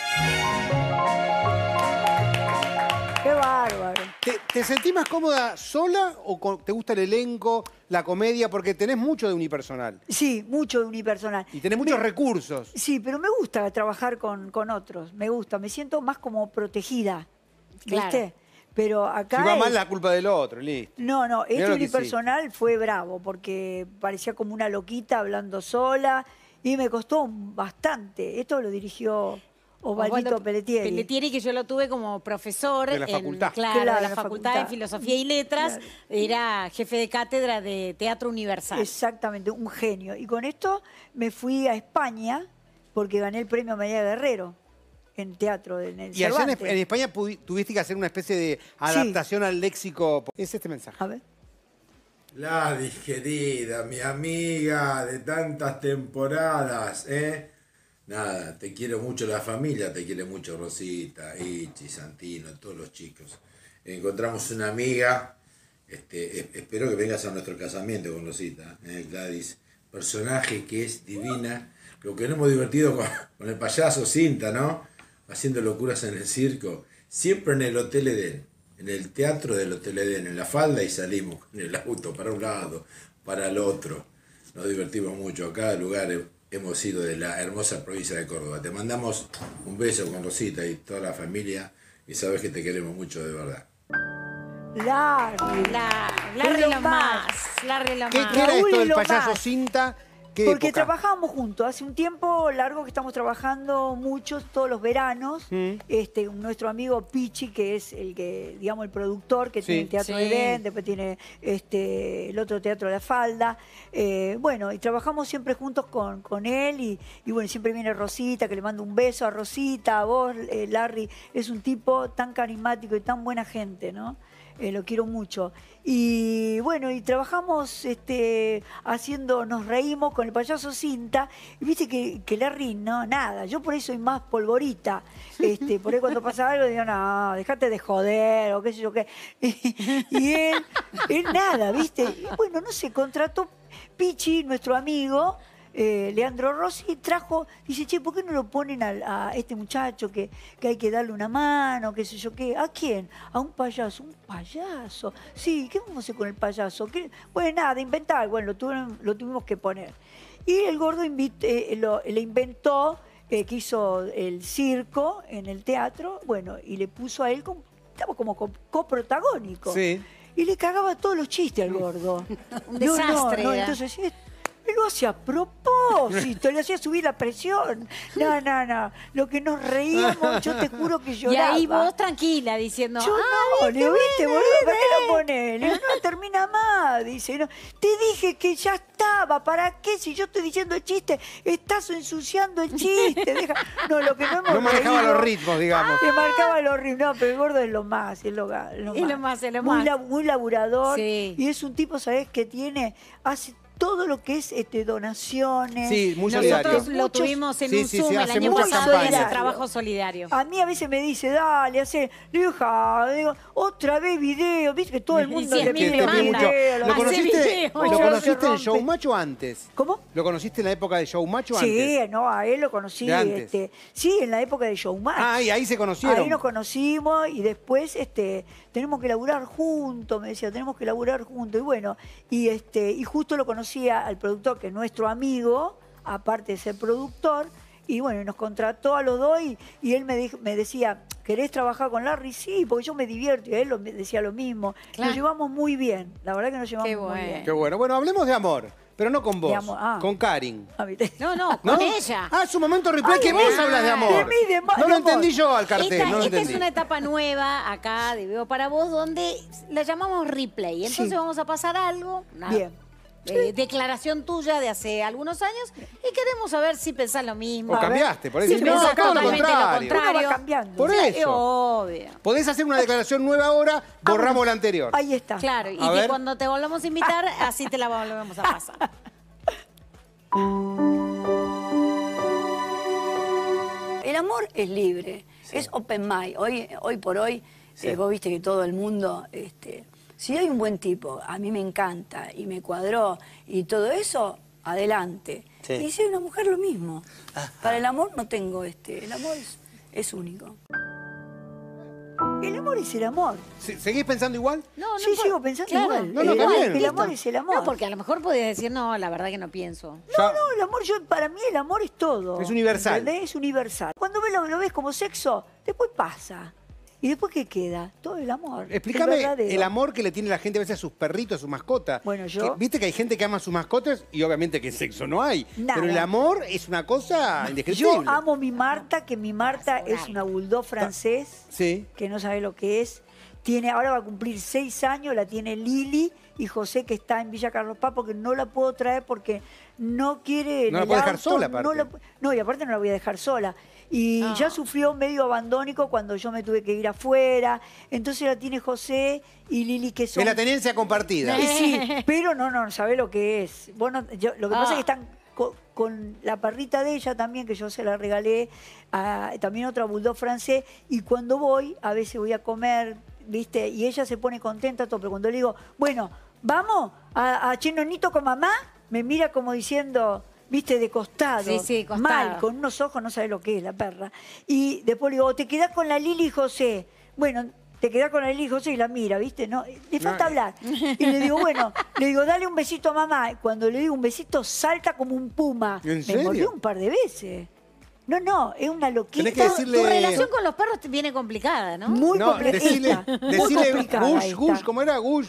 Qué bárbaro. ¿Te sentís más cómoda sola o te gusta el elenco, la comedia? Porque tenés mucho de unipersonal. Sí, mucho de unipersonal. Y tenés muchos recursos. Sí, pero me gusta trabajar con otros. Me gusta, me siento más como protegida. ¿Viste? Claro. Pero acá Si va mal, la culpa del otro, listo. No, Mirá este lo que unipersonal fue bravo, porque parecía como una loquita hablando sola, y me costó bastante. Esto lo dirigió Osvaldito Pelletieri. Pelletieri, que yo lo tuve como profesor De la facultad. Claro, Claro, de la la facultad de facultad. Filosofía y Letras. Claro. Era jefe de cátedra de Teatro Universal. Exactamente, un genio. Y con esto me fui a España, porque gané el premio María Guerrero en teatro, en el Y allá en Cervantes. España tuviste que hacer una especie de adaptación al léxico. Es este mensaje. A ver. Gladys, querida, mi amiga de tantas temporadas, ¿eh? Nada, te quiero mucho la familia, te quiere mucho Rosita, Ichi, Santino, todos los chicos. Encontramos una amiga, espero que vengas a nuestro casamiento con Rosita, Gladys. Personaje que es divina. Lo que nos hemos divertido con el payaso Cinta, ¿no? Haciendo locuras en el circo. Siempre en el Hotel Edén, en el teatro del Hotel Edén, en la falda, y salimos en el auto para un lado, para el otro. Nos divertimos mucho. A cada lugar hemos ido de la hermosa provincia de Córdoba. Te mandamos un beso con Rosita y toda la familia, y sabes que te queremos mucho de verdad. Larry lo más. Larry lo ¿Qué más. era Raúl esto y del lo payaso más. Cinta? ¿Qué Porque época? trabajábamos juntos. Hace un tiempo largo que estamos trabajando muchos, todos los veranos. Nuestro amigo Pichi, que es el que, digamos, el productor, que tiene el Teatro Sí. Edén, después tiene el otro Teatro La Falda. Bueno, y trabajamos siempre juntos con él. Y bueno, siempre viene Rosita, que le mando un beso a Rosita, a vos, Larry. Es un tipo tan carismático y tan buena gente, ¿no? Lo quiero mucho. Y bueno, y trabajamos nos reímos con el payaso Cinta. Y viste que Larry, no, nada. Yo por ahí soy más polvorita. Por ahí cuando pasa algo, digo, no, dejate de joder, o qué sé yo qué. Y él nada, viste. Y bueno, no sé, contrató Pichi, nuestro amigo, Leandro Rossi, trajo, dice, che, ¿por qué no lo ponen a este muchacho que hay que darle una mano, qué sé yo qué? ¿A quién? A un payaso. ¿Un payaso? Sí, ¿qué vamos a hacer con el payaso? ¿Qué? Bueno, nada, inventar. Bueno, lo tuvimos que poner. Y el gordo le inventó, que hizo el circo en el teatro, bueno, y le puso a él, estaba como coprotagónico. Sí. Y le cagaba todos los chistes al gordo. Un desastre era. Entonces, él lo hacía a propósito, le hacía subir la presión. No. Lo que nos reíamos, yo te juro que Y lloraba. ahí vos tranquila, diciendo, Yo no, le digo, ¿viste, boludo? ¿Para qué lo ponés? Le digo, no termina más. Dice, no, te dije que ya estaba. ¿Para qué? Si yo estoy diciendo el chiste, estás ensuciando el chiste. No, lo que no hemos No manejaba reído, los ritmos, digamos. Le marcaba los ritmos. No, pero el gordo es lo más, es lo más. Muy laburador. Sí. Y es un tipo, ¿sabés? Que hace todo lo que es donaciones. Sí, muy solidario. Nosotros lo tuvimos en un Zoom el hace año muchas pasado, campañas. ese trabajo solidario. A mí a veces me dice, dale, hace, hija, digo, otra vez video, viste que todo el mundo le pide video. ¿Lo conociste en rompe. Showmatch o antes? ¿Cómo? ¿Lo conociste en la época de Showmatch o Sí, antes? no, a él lo conocí. ¿De antes? Sí, en la época de Showmatch. Ah, y ahí se conocieron. Ahí nos conocimos y después tenemos que laburar juntos, me decía, tenemos que laburar juntos. Y bueno, y justo lo conocía al productor, que es nuestro amigo, aparte de ser productor, y bueno, nos contrató a los dos y él me decía, ¿querés trabajar con Larry? Sí, porque yo me divierto, y él me decía lo mismo. Claro. Nos llevamos muy bien, la verdad que nos llevamos muy bien. Qué bueno. Bueno, hablemos de amor, pero no con vos, De amor, con Karin. No, con ella. Ah, es un momento replay que vos hablas de amor. No lo entendí yo al cartel, no lo Esta entendí. es una etapa nueva acá de Veo para Vos, donde la llamamos replay. Entonces Sí. vamos a pasar algo. Bien. Declaración tuya de hace algunos años y queremos saber si pensás lo mismo. O cambiaste, por eso. Si No, pensás todo lo totalmente contrario. Uno va cambiando. Por Sí, eso. obvio. Podés hacer una declaración nueva ahora, borramos la anterior. Ahí está. Claro, y A que ver. cuando te volvamos a invitar, así te la volvemos a pasar. El amor es libre, es open mind. Hoy por hoy, vos viste que todo el mundo, si hay un buen tipo, a mí me encanta y me cuadró y todo eso, adelante. Sí. Y si hay una mujer, lo mismo. Para el amor no tengo el amor es único. El amor es el amor. ¿Seguís pensando igual? No, Sí, sigo pensando claro. igual. No, está bien. El amor es el amor. No, porque a lo mejor podías decir, no, la verdad que no pienso. No, el amor, para mí el amor es todo. Es universal. ¿Entendés? Es universal. Cuando lo ves como sexo, después pasa. ¿Y después qué queda? Todo el amor. Explícame verdadero. el amor que le tiene la gente a veces a sus perritos, a sus mascotas. Bueno, yo... Viste que hay gente que ama a sus mascotas y obviamente que sexo no hay. Nada. Pero el amor es una cosa indescriptible. Yo amo mi Marta, que mi Marta es una bulldog francés, que no sabe lo que es. Ahora va a cumplir 6 años, la tiene Lili y José, que está en Villa Carlos Paz, porque no la puedo traer porque no quiere... No la puedo dejar sola, aparte. No, y aparte no la voy a dejar sola. Y ya sufrió medio abandónico cuando yo me tuve que ir afuera. Entonces la tiene José y Lili, que son... Es la tenencia compartida. Sí, pero no sabe lo que es. Bueno, lo que pasa es que están con la perrita de ella también, que yo se la regalé, también otra bulldog francés, y cuando voy, a veces voy a comer, ¿viste? Y ella se pone contenta, todo, pero cuando le digo, bueno, vamos a Chinonito con mamá, me mira como diciendo... ¿Viste? De costado. Sí, costado. Mal, con unos ojos, no sabe lo que es la perra. Y después le digo, te quedás con la Lili y José. Bueno, te quedás con la Lili y José y la mira, ¿viste? No, le falta hablar. Y le digo, bueno, dale un besito a mamá. Y cuando le digo un besito, salta como un puma. ¿En Me serio? mordió un par de veces. No, es una loquita. Tenés que decirle... Tu relación con los perros viene complicada, ¿no? Muy complicada. Decirle Gush, ¿cómo era? Gush.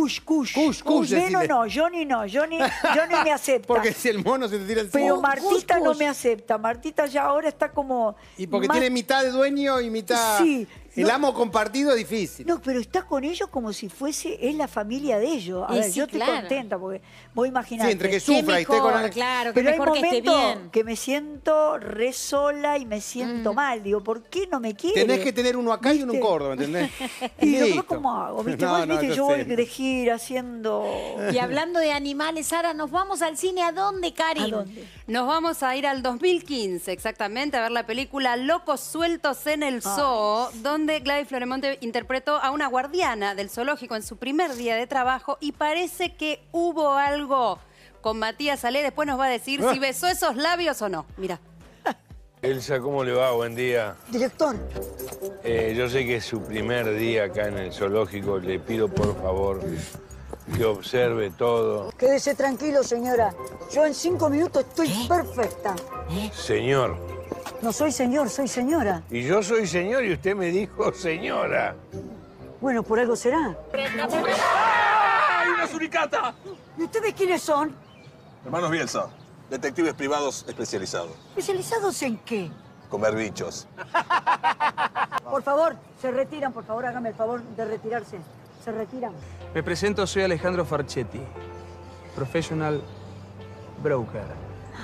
No, Johnny me acepta. Porque si el mono se te tira encima. Pero Martita no me acepta. Martita ya ahora está como... Y porque tiene mitad de dueño y mitad... Sí. El amo compartido es difícil. No, pero está con ellos como si es la familia de ellos. A ver, yo estoy contenta porque vos imaginate. Sí, entre que sufra y esté con... Claro, pero hay mejor que esté momentos bien. que me siento re sola y me siento mal. Digo, ¿por qué no me quiere? Tenés que tener uno acá y uno en Córdoba, ¿entendés? Y yo, ¿cómo hago? ¿Viste? Yo voy sé. de gira haciendo... Y hablando de animales, Sara, nos vamos al cine. ¿A dónde, Karin? ¿A dónde? Nos vamos a ir al 2015, exactamente, a ver la película Locos Sueltos en el Zoo, donde Gladys Florimonte interpretó a una guardiana del zoológico en su primer día de trabajo y parece que hubo algo con Matías Salé. Después nos va a decir si besó esos labios o no. Mira. Elsa, ¿cómo le va? Buen día. Director. Yo sé que es su primer día acá en el zoológico. Le pido, por favor, que observe todo. Quédese tranquilo, señora. Yo en 5 minutos estoy perfecta. Señor. No soy señor, soy señora. Y yo soy señor y usted me dijo señora. Bueno, por algo será. ¡Ay, una suricata! ¿Y ustedes quiénes son? Hermanos Bielsa, detectives privados especializados. ¿Especializados en qué? Comer bichos. Por favor, se retiran, por favor, hágame el favor de retirarse. Se retiran. Me presento, soy Alejandro Farchetti, professional broker.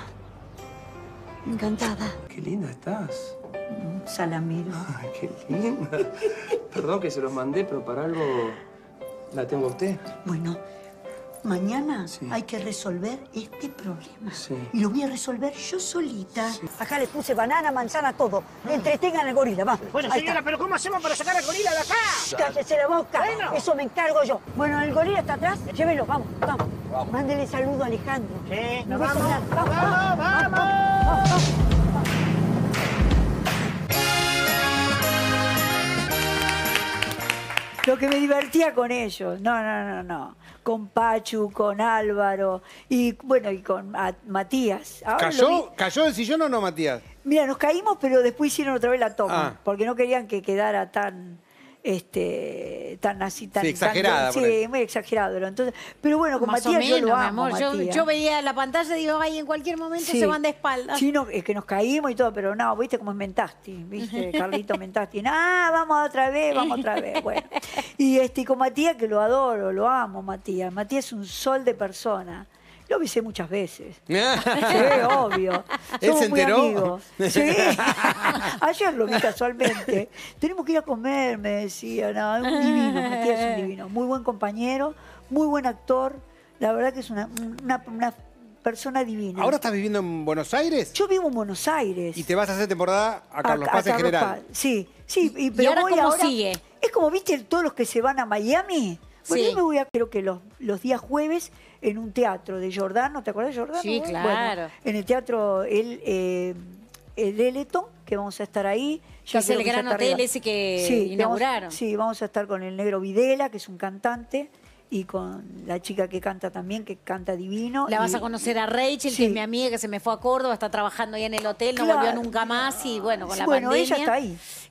Encantada. Qué linda estás. Salamero. Ay, qué linda. Perdón que se los mandé, pero para algo la tengo a usted. Bueno, mañana hay que resolver este problema. Sí. Y lo voy a resolver yo solita. Acá le puse banana, manzana, todo. Entretengan al gorila, va. Bueno, Ahí señora, está. pero ¿cómo hacemos para sacar al gorila de acá? Cállese la boca. Bueno. Eso me encargo yo. Bueno, el gorila está atrás. Llévelo, vamos. Mándele saludo a Alejandro. Sí, nos vamos. Vamos. Lo que me divertía con ellos, no. Con Pachu, con Álvaro y bueno, y con Matías. Ahora ¿Cayó del sillón o no, Matías? Mira, nos caímos, pero después hicieron otra vez la toma, porque no querían que quedara tan así, tan exagerada. Sí, muy exagerado. Entonces, pero bueno, con Más Matías o menos, yo lo mi amo. amor. Matías. Yo veía la pantalla y digo, ay, en cualquier momento se van de espaldas. Sí, no, es que nos caímos y todo, pero no, viste cómo es Mentasti, viste, Carlito Mentasti. Vamos otra vez. Bueno. Y con Matías, que lo adoro, lo amo, Matías. Matías es un sol de persona. Lo avisé muchas veces. Sí, obvio. ¿Él Somos se muy enteró? amigos. Sí. Ayer lo vi casualmente. Tenemos que ir a comer, me decía. No, es un divino, Matías es un divino. Muy buen compañero, muy buen actor. La verdad que es una persona divina. ¿Ahora estás viviendo en Buenos Aires? Yo vivo en Buenos Aires. ¿Y te vas a hacer temporada a Carlos Paz en general? Sí. Pero ¿Y ahora voy cómo sigue? Es como, viste, todos los que se van a Miami. Bueno, Sí. yo me voy creo que los días jueves en un teatro de Giordano, ¿te acuerdas de Giordano? Sí, vos? claro. Bueno, en el teatro el Eleton, que vamos a estar ahí. Que es creo el que ya gran está hotel arriba. ese que inauguraron. Vamos a estar con el negro Videla, que es un cantante, y con la chica que canta también, que canta divino. La vas y- a conocer a Rachel, Sí. que es mi amiga, que se me fue a Córdoba, está trabajando ahí en el hotel, no Claro. volvió nunca más y bueno, con la Bueno, pandemia. ella está ahí.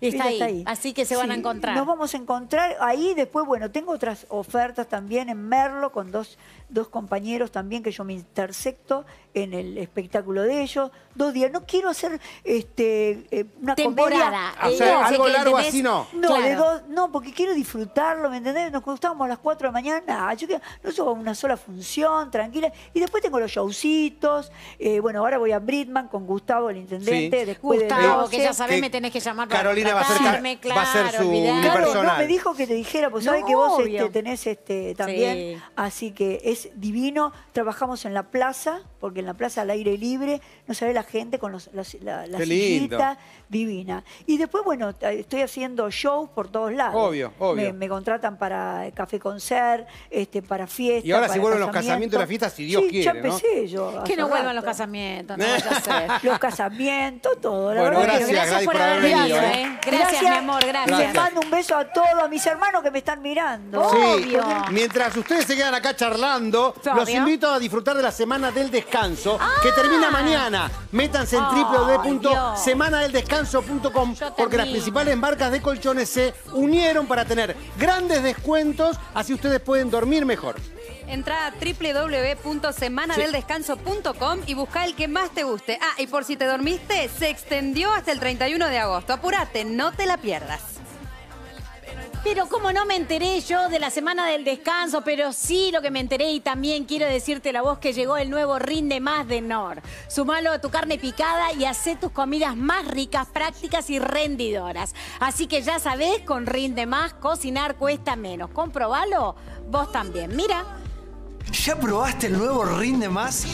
Está ahí. Así que se van a encontrar. Nos vamos a encontrar ahí. Después, bueno, tengo otras ofertas también en Merlo con dos compañeros también que yo me intersecto en el espectáculo de ellos. 2 días. No quiero hacer una temporada. O sea, algo largo así no. No, Claro. no, porque quiero disfrutarlo, ¿me entendés? Nos acostábamos a las 4 de la mañana. Yo quiero, no solo una sola función, tranquila. Y después tengo los showcitos. Bueno, ahora voy a Britman con Gustavo, el intendente. Sí. Después Gustavo, de que ya sabés, me tenés que llamar para Carolina va a ser su Claro, unipersonal. no me dijo que te dijera, pues sabe No, que vos obvio. tenés también. Sí. Así que es divino. Trabajamos en la plaza, porque en la plaza al aire libre, no sabe la gente con la Qué lindo. sillita divina. Y después, bueno, estoy haciendo shows por todos lados. Obvio, obvio. Me contratan para café concert, para fiestas. Y ahora para si vuelven los casamientos y las fiestas, si Dios sí, quiere, ya ¿no? empecé yo. Que hace no vuelvan los rato. casamientos, no vaya a ser. Los casamientos, todo. La Bueno, verdad que gracias, Gladys, por por haber haber venido. venido, Gracias, mi amor, gracias. Les mando un beso a todos, a mis hermanos que me están mirando. Sí, Obvio. mientras ustedes se quedan acá charlando, Obvio. los invito a disfrutar de la Semana del Descanso, que termina mañana. Métanse en www.semanadeldescanso.com porque las principales marcas de colchones se unieron para tener grandes descuentos, así ustedes pueden dormir mejor. Entra a www.semanadeldescanso.com y busca el que más te guste. Ah, y por si te dormiste, se extendió hasta el 31 de agosto. Apúrate, no te la pierdas. Pero como no me enteré yo de la Semana del Descanso, pero sí lo que me enteré, y también quiero decirte la voz que llegó el nuevo Rinde Más de Knorr. Sumalo a tu carne picada y hacé tus comidas más ricas, prácticas y rendidoras. Así que ya sabés, con Rinde Más, cocinar cuesta menos. Comprobalo vos también. Mira. ¿Ya probaste el nuevo Rinde Más?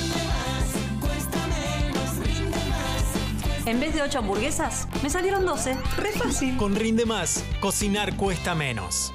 En vez de 8 hamburguesas, me salieron 12. Re fácil. Con Rinde Más, cocinar cuesta menos.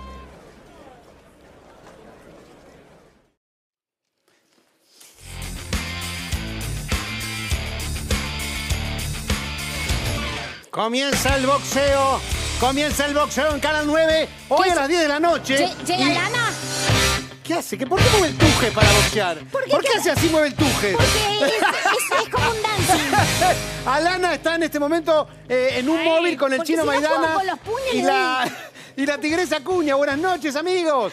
Comienza el boxeo. Comienza el boxeo en Canal 9. Hoy a las 10 de la noche. ¿Llega Lana? ¿Qué hace? ¿Por qué mueve el tuje para boxear? ¿Por qué hace así, mueve el tuje? Porque es como un dancing. Alana está en este momento en un móvil con el porque Chino si no Maidana juego con los puños, y la Tigresa Acuña. Buenas noches, amigos.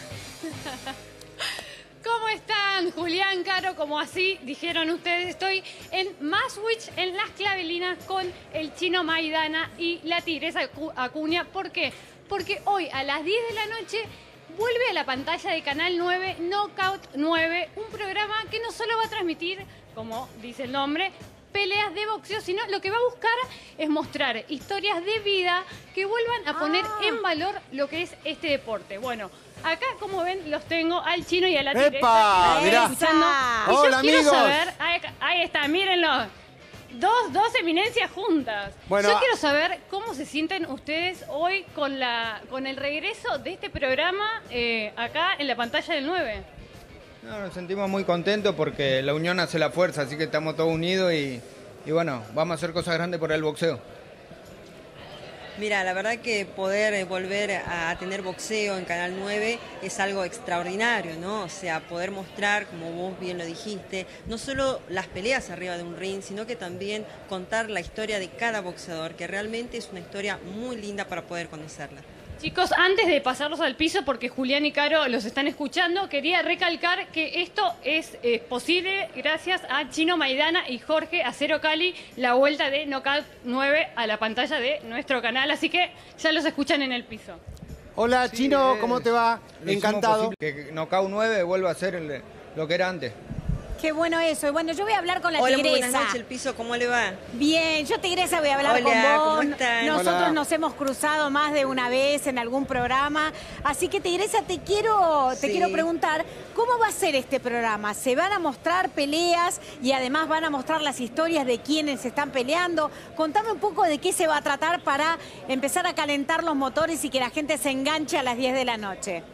¿Cómo están? Julián, Caro, como así dijeron ustedes, estoy en Maswich, en Las Clavelinas, con el Chino Maidana y la Tigresa Acuña. ¿Por qué? Porque hoy a las 10 de la noche vuelve a la pantalla de Canal 9 Knockout 9, un programa que no solo va a transmitir, como dice el nombre, peleas de boxeo, sino lo que va a buscar es mostrar historias de vida que vuelvan a poner en valor lo que es este deporte. Bueno, acá, como ven, los tengo al Chino y a la Tigresa. ¡Epa! Mirá. Hola, quiero amigos. saber, ahí está, mírenlo. Dos eminencias juntas. Bueno, yo quiero saber cómo se sienten ustedes hoy con el regreso de este programa acá en la pantalla del 9. No, nos sentimos muy contentos porque la unión hace la fuerza, así que estamos todos unidos y bueno, vamos a hacer cosas grandes por el boxeo. Mira, la verdad que poder volver a tener boxeo en Canal 9 es algo extraordinario, ¿no? O sea, poder mostrar, como vos bien lo dijiste, no solo las peleas arriba de un ring, sino que también contar la historia de cada boxeador, que realmente es una historia muy linda para poder conocerla. Chicos, antes de pasarlos al piso, porque Julián y Caro los están escuchando, quería recalcar que esto es posible gracias a Chino Maidana y Jorge Acero Cali, la vuelta de Knockout 9 a la pantalla de nuestro canal, así que ya los escuchan en el piso. Hola, Sí, Chino, ¿cómo te va? Lo hicimos Encantado. posible que Knockout 9 vuelva a ser lo que era antes. Qué bueno eso. Y bueno, yo voy a hablar con la Hola, muy Tigresa. buenas noches, el piso, ¿cómo le va? Bien, yo Tigresa voy a hablar Hola, con vos. ¿cómo están? Nosotros Hola. nos hemos cruzado más de una vez en algún programa. Así que Tigresa, te quiero preguntar, ¿cómo va a ser este programa? ¿Se van a mostrar peleas y además van a mostrar las historias de quienes están peleando? Contame un poco de qué se va a tratar para empezar a calentar los motores y que la gente se enganche a las 10 de la noche.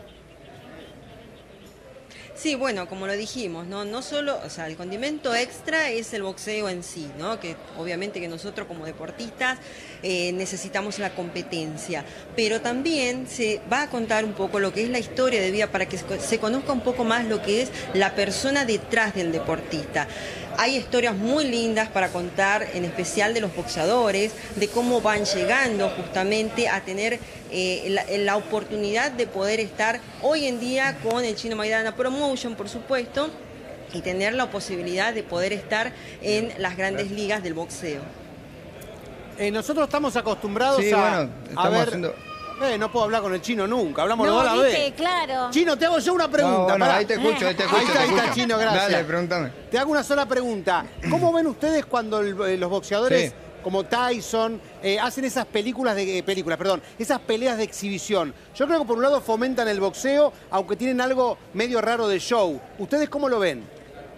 Sí, bueno, como lo dijimos, no solo, o sea, el condimento extra es el boxeo en sí, ¿no? Que obviamente que nosotros como deportistas necesitamos la competencia, pero también se va a contar un poco lo que es la historia de vida para que se conozca un poco más lo que es la persona detrás del deportista. hay historias muy lindas para contar, en especial de los boxeadores, de cómo van llegando justamente a tener la oportunidad de poder estar hoy en día con el Chino Maidana Promotion, por supuesto, y tener la posibilidad de poder estar en las grandes ligas del boxeo. Nosotros estamos acostumbrados Sí, bueno, a ver... haciendo... no puedo hablar con el Chino nunca, hablamos No, los dos a la viste, vez. claro. Chino, te hago yo una pregunta. bueno, pará. ahí te escucho. Ahí está, Chino, gracias. Dale, pregúntame. Te hago una sola pregunta. ¿Cómo ven ustedes cuando los boxeadores... Sí. como Tyson, hacen esas esas peleas de exhibición? Yo creo que por un lado fomentan el boxeo, aunque tienen algo medio raro de show. ¿Ustedes cómo lo ven?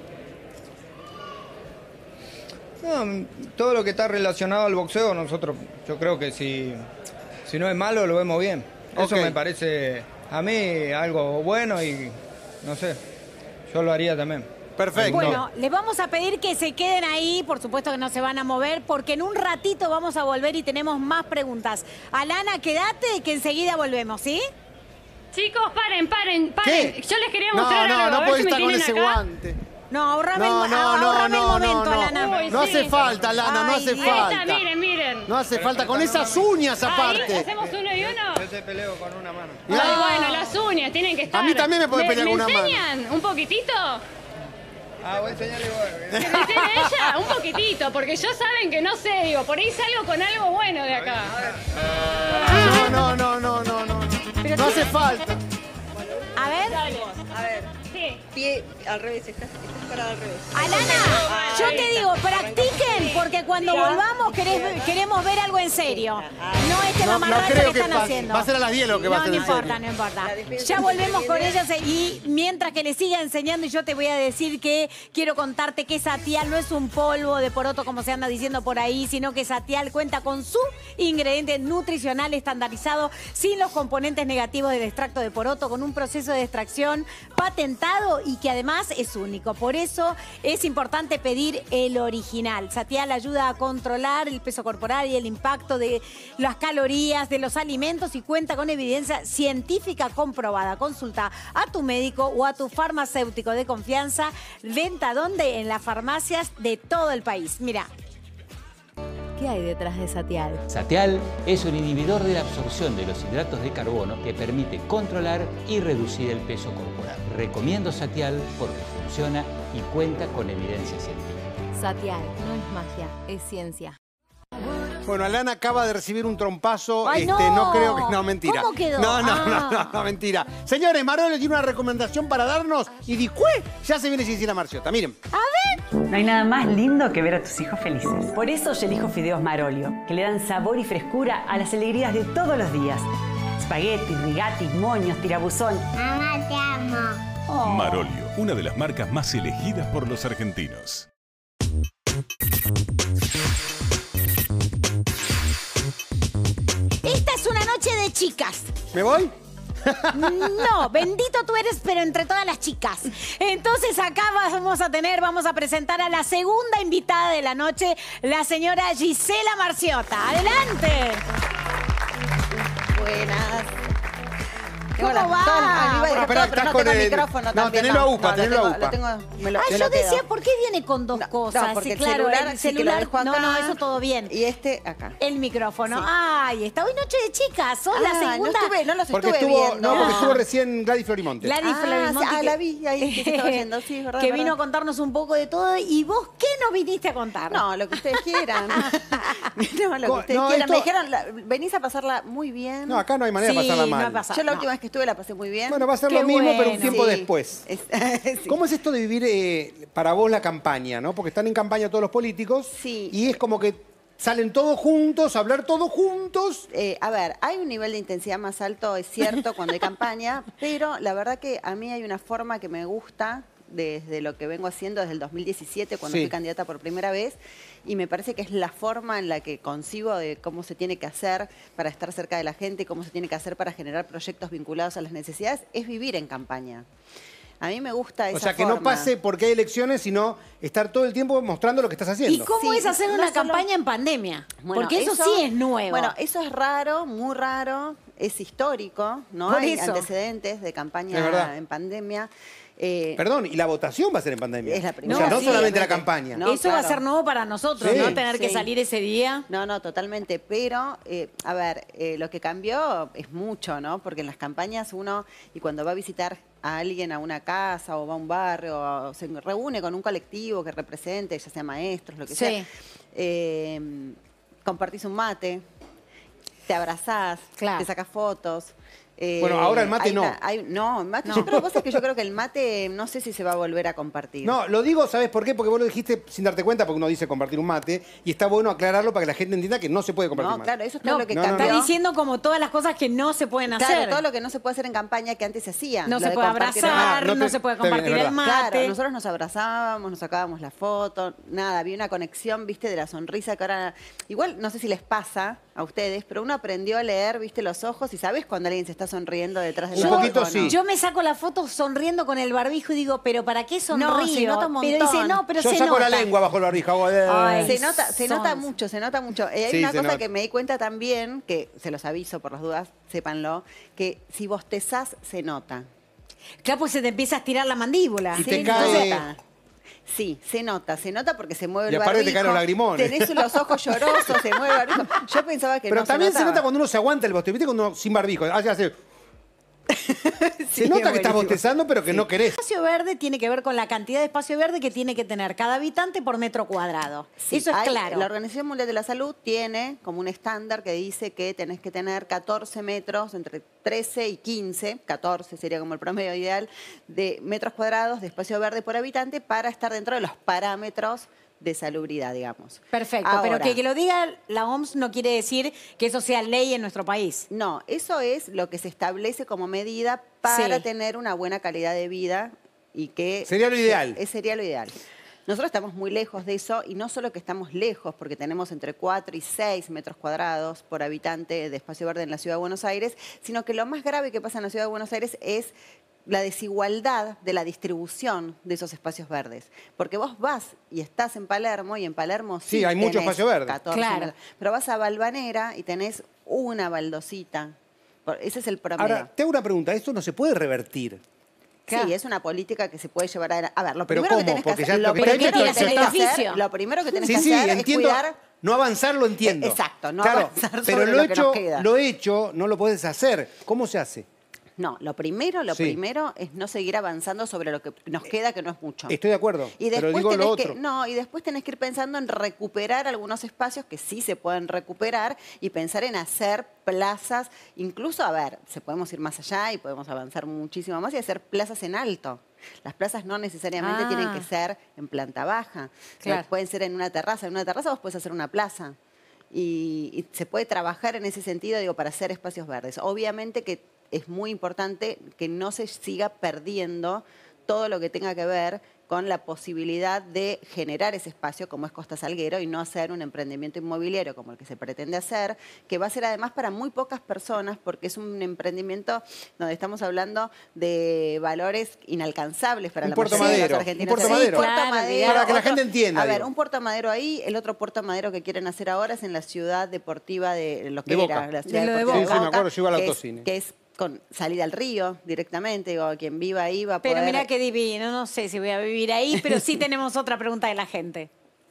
No, todo lo que está relacionado al boxeo, yo creo que si no es malo, lo vemos bien. Eso me parece a mí algo bueno y no sé, yo lo haría también. Perfecto. Bueno, les vamos a pedir que se queden ahí, por supuesto que no se van a mover, porque en un ratito vamos a volver y tenemos más preguntas. Alana, quédate, que enseguida volvemos, ¿sí? Chicos, paren. ¿Qué? Yo les quería mostrar algo. No a ver puedes si me estar con tienen ese acá. guante. No, ahorrame el momento, Alana. Uy, No sí. hace falta, Alana, no Ay, hace Dios. falta. Ahí está, miren. No hace falta, con esas uñas Ahí, aparte. hacemos uno y uno. Yo te peleo con una mano. Ay, bueno, las uñas tienen que estar. A mí también me puede pelear con una mano. ¿Me enseñan un poquitito? Voy a enseñarle ¿Que me enseñe ella? Un poquitito, porque yo saben que no sé, digo, por ahí salgo con algo bueno de acá. No. No hace falta. A ver. A ver, Sí. pie al revés, estás parada al revés. Alana, yo te digo, practiquen, porque cuando volvamos queremos ver algo en serio. No este mamarracho creo que están pase. haciendo. Va a ser a las 10 lo que va a ser No en importa, serio. no importa. Ya volvemos con ellos y mientras que les siga enseñando, yo te voy a decir que quiero contarte que Satial no es un polvo de poroto como se anda diciendo por ahí, sino que Satial cuenta con su ingrediente nutricional estandarizado, sin los componentes negativos del extracto de poroto, con un proceso de extracción patentado y que además es único. Por eso es importante pedir el original. Satial ayuda a controlar el peso corporal y el impacto de las calorías de los alimentos y cuenta con evidencia científica comprobada. Consulta a tu médico o a tu farmacéutico de confianza. Venta ¿dónde? En las farmacias de todo el país. Mira. ¿Qué hay detrás de Satial? Satial es un inhibidor de la absorción de los hidratos de carbono que permite controlar y reducir el peso corporal. Recomiendo Satial porque funciona y cuenta con evidencia científica. Satial, no es magia, es ciencia. Bueno, Alana acaba de recibir un trompazo. ¡Ay, no creo que... No, mentira. ¿Cómo quedó? No, mentira. Señores, Marolo tiene una recomendación para darnos y después ya se viene Cecilia Marciota. Miren. A ver. No hay nada más lindo que ver a tus hijos felices. Por eso yo elijo fideos Marolio, que le dan sabor y frescura a las alegrías de todos los días. Espagueti, rigati, moños, tirabuzón. Mamá, te amo. Marolio, una de las marcas más elegidas por los argentinos. Esta es una noche de chicas. ¿Me voy? No, bendito tú eres, pero entre todas las chicas. Entonces acá vamos a presentar a la segunda invitada de la noche, la señora Gisela Marciota. ¡Adelante! Buenas. ¿Cómo va? Espera, estás con el micrófono. No, tenelo a UPA, tenelo a UPA. Yo decía, ¿por qué viene con dos cosas? No, porque Sí, claro, el celular dejo acá. No, eso todo bien. Y este acá. El micrófono. Sí. Ay, está hoy noche de chicas. Sos la segunda. No los Porque estuve viendo. porque estuvo recién Gladys Florimonte. Gladys Florimonte. La vi ahí que se estaba yendo, sí, verdad. Que vino a contarnos un poco de todo. ¿Y vos qué nos viniste a contar? No, lo que ustedes quieran. No, lo que ustedes quieran. Me dijeron, venís a pasarla muy bien. No, acá no hay manera de pasarla mal. Yo la última vez que estuve la pasé muy bien. Bueno, va a ser lo mismo, pero un tiempo después. Sí. ¿Cómo es esto de vivir para vos la campaña, no? Porque están en campaña todos los políticos. Sí. Y es como que salen todos juntos, a hablar todos juntos. A ver, hay un nivel de intensidad más alto, es cierto, cuando hay campaña, pero la verdad que a mí hay una forma que me gusta desde lo que vengo haciendo desde el 2017, cuando fui candidata por primera vez, y me parece que es la forma en la que concibo de cómo se tiene que hacer para estar cerca de la gente, cómo se tiene que hacer para generar proyectos vinculados a las necesidades, es vivir en campaña. A mí me gusta esa forma. O sea, que no pase porque hay elecciones, sino estar todo el tiempo mostrando lo que estás haciendo. ¿Y cómo es hacer una campaña en pandemia? Bueno, porque eso sí es nuevo. Bueno, eso es raro, muy raro. es histórico, no Por hay eso. antecedentes de Es campaña verdad. en pandemia. Perdón, y la votación va a ser en pandemia. Es la o primera. sea, no Sí, solamente la obviamente. campaña. No, Eso va a claro. ser nuevo para nosotros, Sí. ¿no? Tener que Sí. salir ese día. No, totalmente. Pero, a ver, lo que cambió es mucho, ¿no? Porque en las campañas uno, y cuando va a visitar a alguien a una casa o va a un barrio, o se reúne con un colectivo que represente, ya sea maestros, lo que Sí. sea, compartís un mate, te abrazás, Claro. te sacas fotos. Bueno, ahora el mate hay no. No, el mate. No. Yo creo, vos sabés que yo creo que el mate no sé si se va a volver a compartir. No, lo digo, ¿sabes por qué? Porque vos lo dijiste sin darte cuenta, porque uno dice compartir un mate, y está bueno aclararlo para que la gente entienda que no se puede compartir No, mate. claro, eso es todo No, lo que no, no, cambió. Está diciendo como todas las cosas que no se pueden hacer. Claro, todo lo que no se puede hacer en campaña que antes se hacía. No Lo se de puede compartir abrazar, no no, te- se puede está bien, compartir es el verdad. mate. Claro, nosotros nos abrazábamos, nos sacábamos la foto, nada, había una conexión, viste, de la sonrisa que ahora... Igual, no sé si les pasa a ustedes, pero uno aprendió a leer, viste, los ojos y sabes cuando alguien se está sonriendo detrás del Un ojo, poquito ¿no? sí. Yo me saco la foto sonriendo con el barbijo y digo, ¿pero para qué sonrío? No, se nota un Pero dice, montón. no, pero Yo se saco nota. la lengua bajo el barbijo. hago, Ay, Se nota Sonsa. mucho, se nota mucho. Hay Sí, una se cosa nota. que me di cuenta también, que se los aviso por las dudas, sépanlo, que si bostezás se nota. Claro, pues se te empieza a estirar la mandíbula. Y te Se cae- nota. Sí, se nota porque se mueve Y el aparte te barbijo. caen los lagrimones. Tenés los ojos llorosos, se mueve el barbijo. Yo pensaba que Pero no también se se notaba. nota cuando uno se aguanta el bostezo. ¿Viste cuando uno sin barbijo? Hace... Sí, se nota es que estás buenísimo. bostezando, pero que no querés. El espacio verde tiene que ver con la cantidad de espacio verde que tiene que tener cada habitante por metro cuadrado. Sí, Eso es hay- claro. La Organización Mundial de la Salud tiene como un estándar que dice que tenés que tener 14 metros, entre 13 y 15, 14 sería como el promedio ideal, de metros cuadrados de espacio verde por habitante para estar dentro de los parámetros de salubridad, digamos. Perfecto, Ahora, pero que lo diga la OMS no quiere decir que eso sea ley en nuestro país. No, eso es lo que se establece como medida para Sí. tener una buena calidad de vida y que... Sería lo ideal. Sería lo ideal. Nosotros estamos muy lejos de eso y no solo que estamos lejos, porque tenemos entre 4 y 6 metros cuadrados por habitante de espacio verde en la Ciudad de Buenos Aires, sino que lo más grave que pasa en la Ciudad de Buenos Aires es la desigualdad de la distribución de esos espacios verdes. Porque vos vas y estás en Palermo y en Palermo Sí, hay mucho tenés espacio verde. 14 Claro. metros. Pero vas a Valvanera y tenés una baldosita. Ese es el promedio. Ahora, te hago una pregunta. Esto no se puede revertir. Sí, es una política que se puede llevar a... A ver, lo ¿Pero primero que cómo? tenés que Porque hacer... ya Lo lo que está primero hecho que está- tenés que está- hacer... Lo primero que tenés Sí, que sí, hacer entiendo. es cuidar... No avanzar lo entiendo. Exacto, no claro, avanzar pero sobre lo lo que nos hecho, queda. lo hecho, no lo puedes hacer. ¿Cómo se hace? No, lo primero Sí. es no seguir avanzando sobre lo que nos queda, que no es mucho. Estoy de acuerdo, Y pero después digo lo tenés otro. que, no, y después tenés que ir pensando en recuperar algunos espacios que sí se pueden recuperar y pensar en hacer plazas, incluso, a ver, podemos ir más allá y podemos avanzar muchísimo más y hacer plazas en alto. Las plazas no necesariamente Ah. tienen que ser en planta baja. Claro. Pueden ser en una terraza. En una terraza vos puedes hacer una plaza. Y se puede trabajar en ese sentido, digo, para hacer espacios verdes. Obviamente que es muy importante que no se siga perdiendo todo lo que tenga que ver con la posibilidad de generar ese espacio como es Costa Salguero y no hacer un emprendimiento inmobiliario como el que se pretende hacer, que va a ser además para muy pocas personas porque es un emprendimiento donde estamos hablando de valores inalcanzables para Un la Puerto mayoría de Madero, los argentinos. un Puerto Sí, Madero. Puerto Claro, Madero, para que la otro- gente entienda, A ver, digo. un Puerto Madero ahí, el otro Puerto Madero que quieren hacer ahora es en la ciudad deportiva de lo que De era Boca. la ciudad De lo de deportiva Boca. Sí, sí, me acuerdo, yo iba al que es- autocine. que es con salida al río directamente, digo, quien viva ahí va a Pero poder... mira qué divino, no sé si voy a vivir ahí, pero sí tenemos otra pregunta de la gente.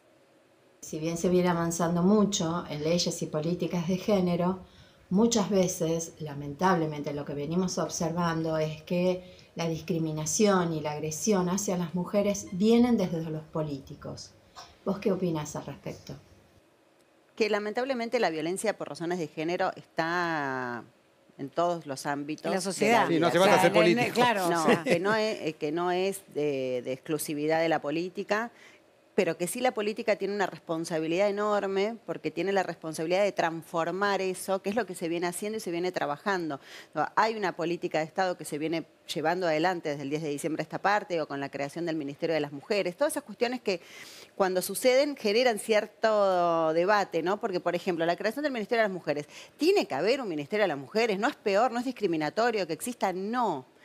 Si bien se viene avanzando mucho en leyes y políticas de género, muchas veces, lamentablemente, lo que venimos observando es que la discriminación y la agresión hacia las mujeres vienen desde los políticos. ¿Vos qué opinás al respecto? Que lamentablemente la violencia por razones de género está en todos los ámbitos. En la sociedad. Sí, no hace vida. falta O sea, ser político. Claro, No, o sea. que no es de exclusividad de la política, pero que sí la política tiene una responsabilidad enorme, porque tiene la responsabilidad de transformar eso, que es lo que se viene haciendo y se viene trabajando. No, hay una política de Estado que se viene llevando adelante desde el 10 de diciembre esta parte, o con la creación del Ministerio de las Mujeres, todas esas cuestiones que cuando suceden generan cierto debate, ¿no? Porque, por ejemplo, la creación del Ministerio de las Mujeres, ¿tiene que haber un Ministerio de las Mujeres? ¿No es peor, no es discriminatorio que exista? No.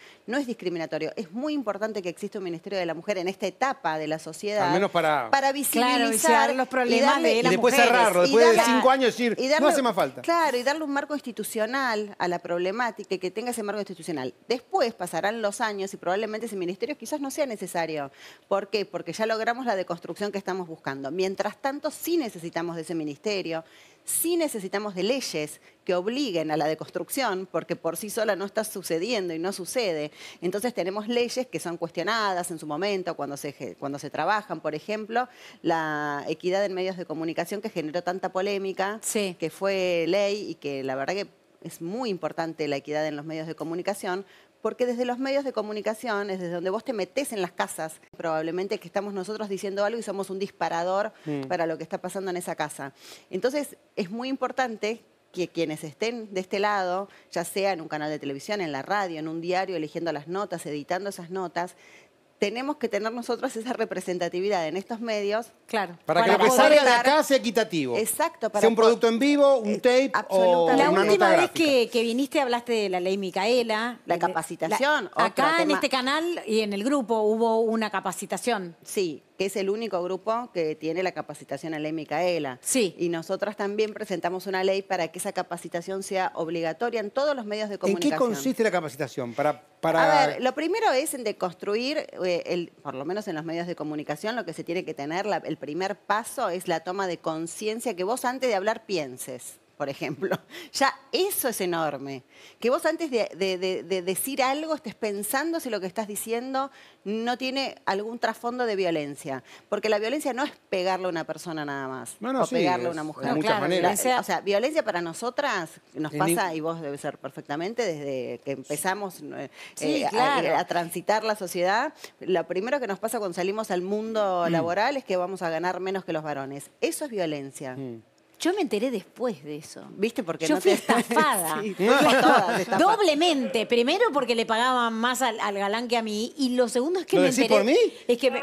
no es discriminatorio. Es muy importante que exista un Ministerio de la Mujer en esta etapa de la sociedad. Al menos para visibilizar los problemas de las y después mujeres. cerrarlo, después de darle- 5 años decir, no hace más falta. Claro, y darle un marco institucional a la problemática y que tenga ese marco institucional. Después pasarán los años y probablemente ese ministerio quizás no sea necesario. ¿Por qué? Porque ya logramos la deconstrucción que estamos buscando. Mientras tanto, sí necesitamos de ese ministerio, sí necesitamos de leyes que obliguen a la deconstrucción, porque por sí sola no está sucediendo y no sucede. Entonces tenemos leyes que son cuestionadas en su momento, cuando se trabajan, por ejemplo, la equidad en medios de comunicación que generó tanta polémica, que fue ley y que la verdad que es muy importante la equidad en los medios de comunicación, porque desde los medios de comunicación es desde donde vos te metés en las casas, probablemente que estamos nosotros diciendo algo y somos un disparador para lo que está pasando en esa casa. Entonces es muy importante que quienes estén de este lado, ya sea en un canal de televisión, en la radio, en un diario, eligiendo las notas, editando esas notas, tenemos que tener nosotros esa representatividad en estos medios. Claro. Para que lo que salga de acá sea equitativo. Exacto. Sea un producto en vivo, un tape o una La nota última vez gráfica. que viniste hablaste de la ley Micaela. La capacitación. Acá en tema. este canal y en el grupo hubo una capacitación. Sí, que es el único grupo que tiene la capacitación en ley Micaela. Sí. Y nosotras también presentamos una ley para que esa capacitación sea obligatoria en todos los medios de ¿En comunicación. qué consiste la capacitación? A ver, lo primero es en deconstruir, por lo menos en los medios de comunicación, lo que se tiene que tener, el primer paso es la toma de conciencia que vos antes de hablar pienses. Por ejemplo, ya eso es enorme. Que vos antes de decir algo estés pensando si lo que estás diciendo no tiene algún trasfondo de violencia. Porque la violencia no es pegarle a una persona nada más. O pegarle a una mujer. De muchas maneras. O sea, violencia para nosotras nos pasa, y vos debes ser perfectamente, desde que empezamos a transitar la sociedad. Lo primero que nos pasa cuando salimos al mundo laboral es que vamos a ganar menos que los varones. Eso es violencia. Yo me enteré después de eso. ¿Viste? Porque yo no fui te... estafada. Sí, fuimos todas estafadas. Doblemente. Primero porque le pagaban más al galán que a mí. Y lo segundo es que ¿Lo me decís enteré. por mí? Es que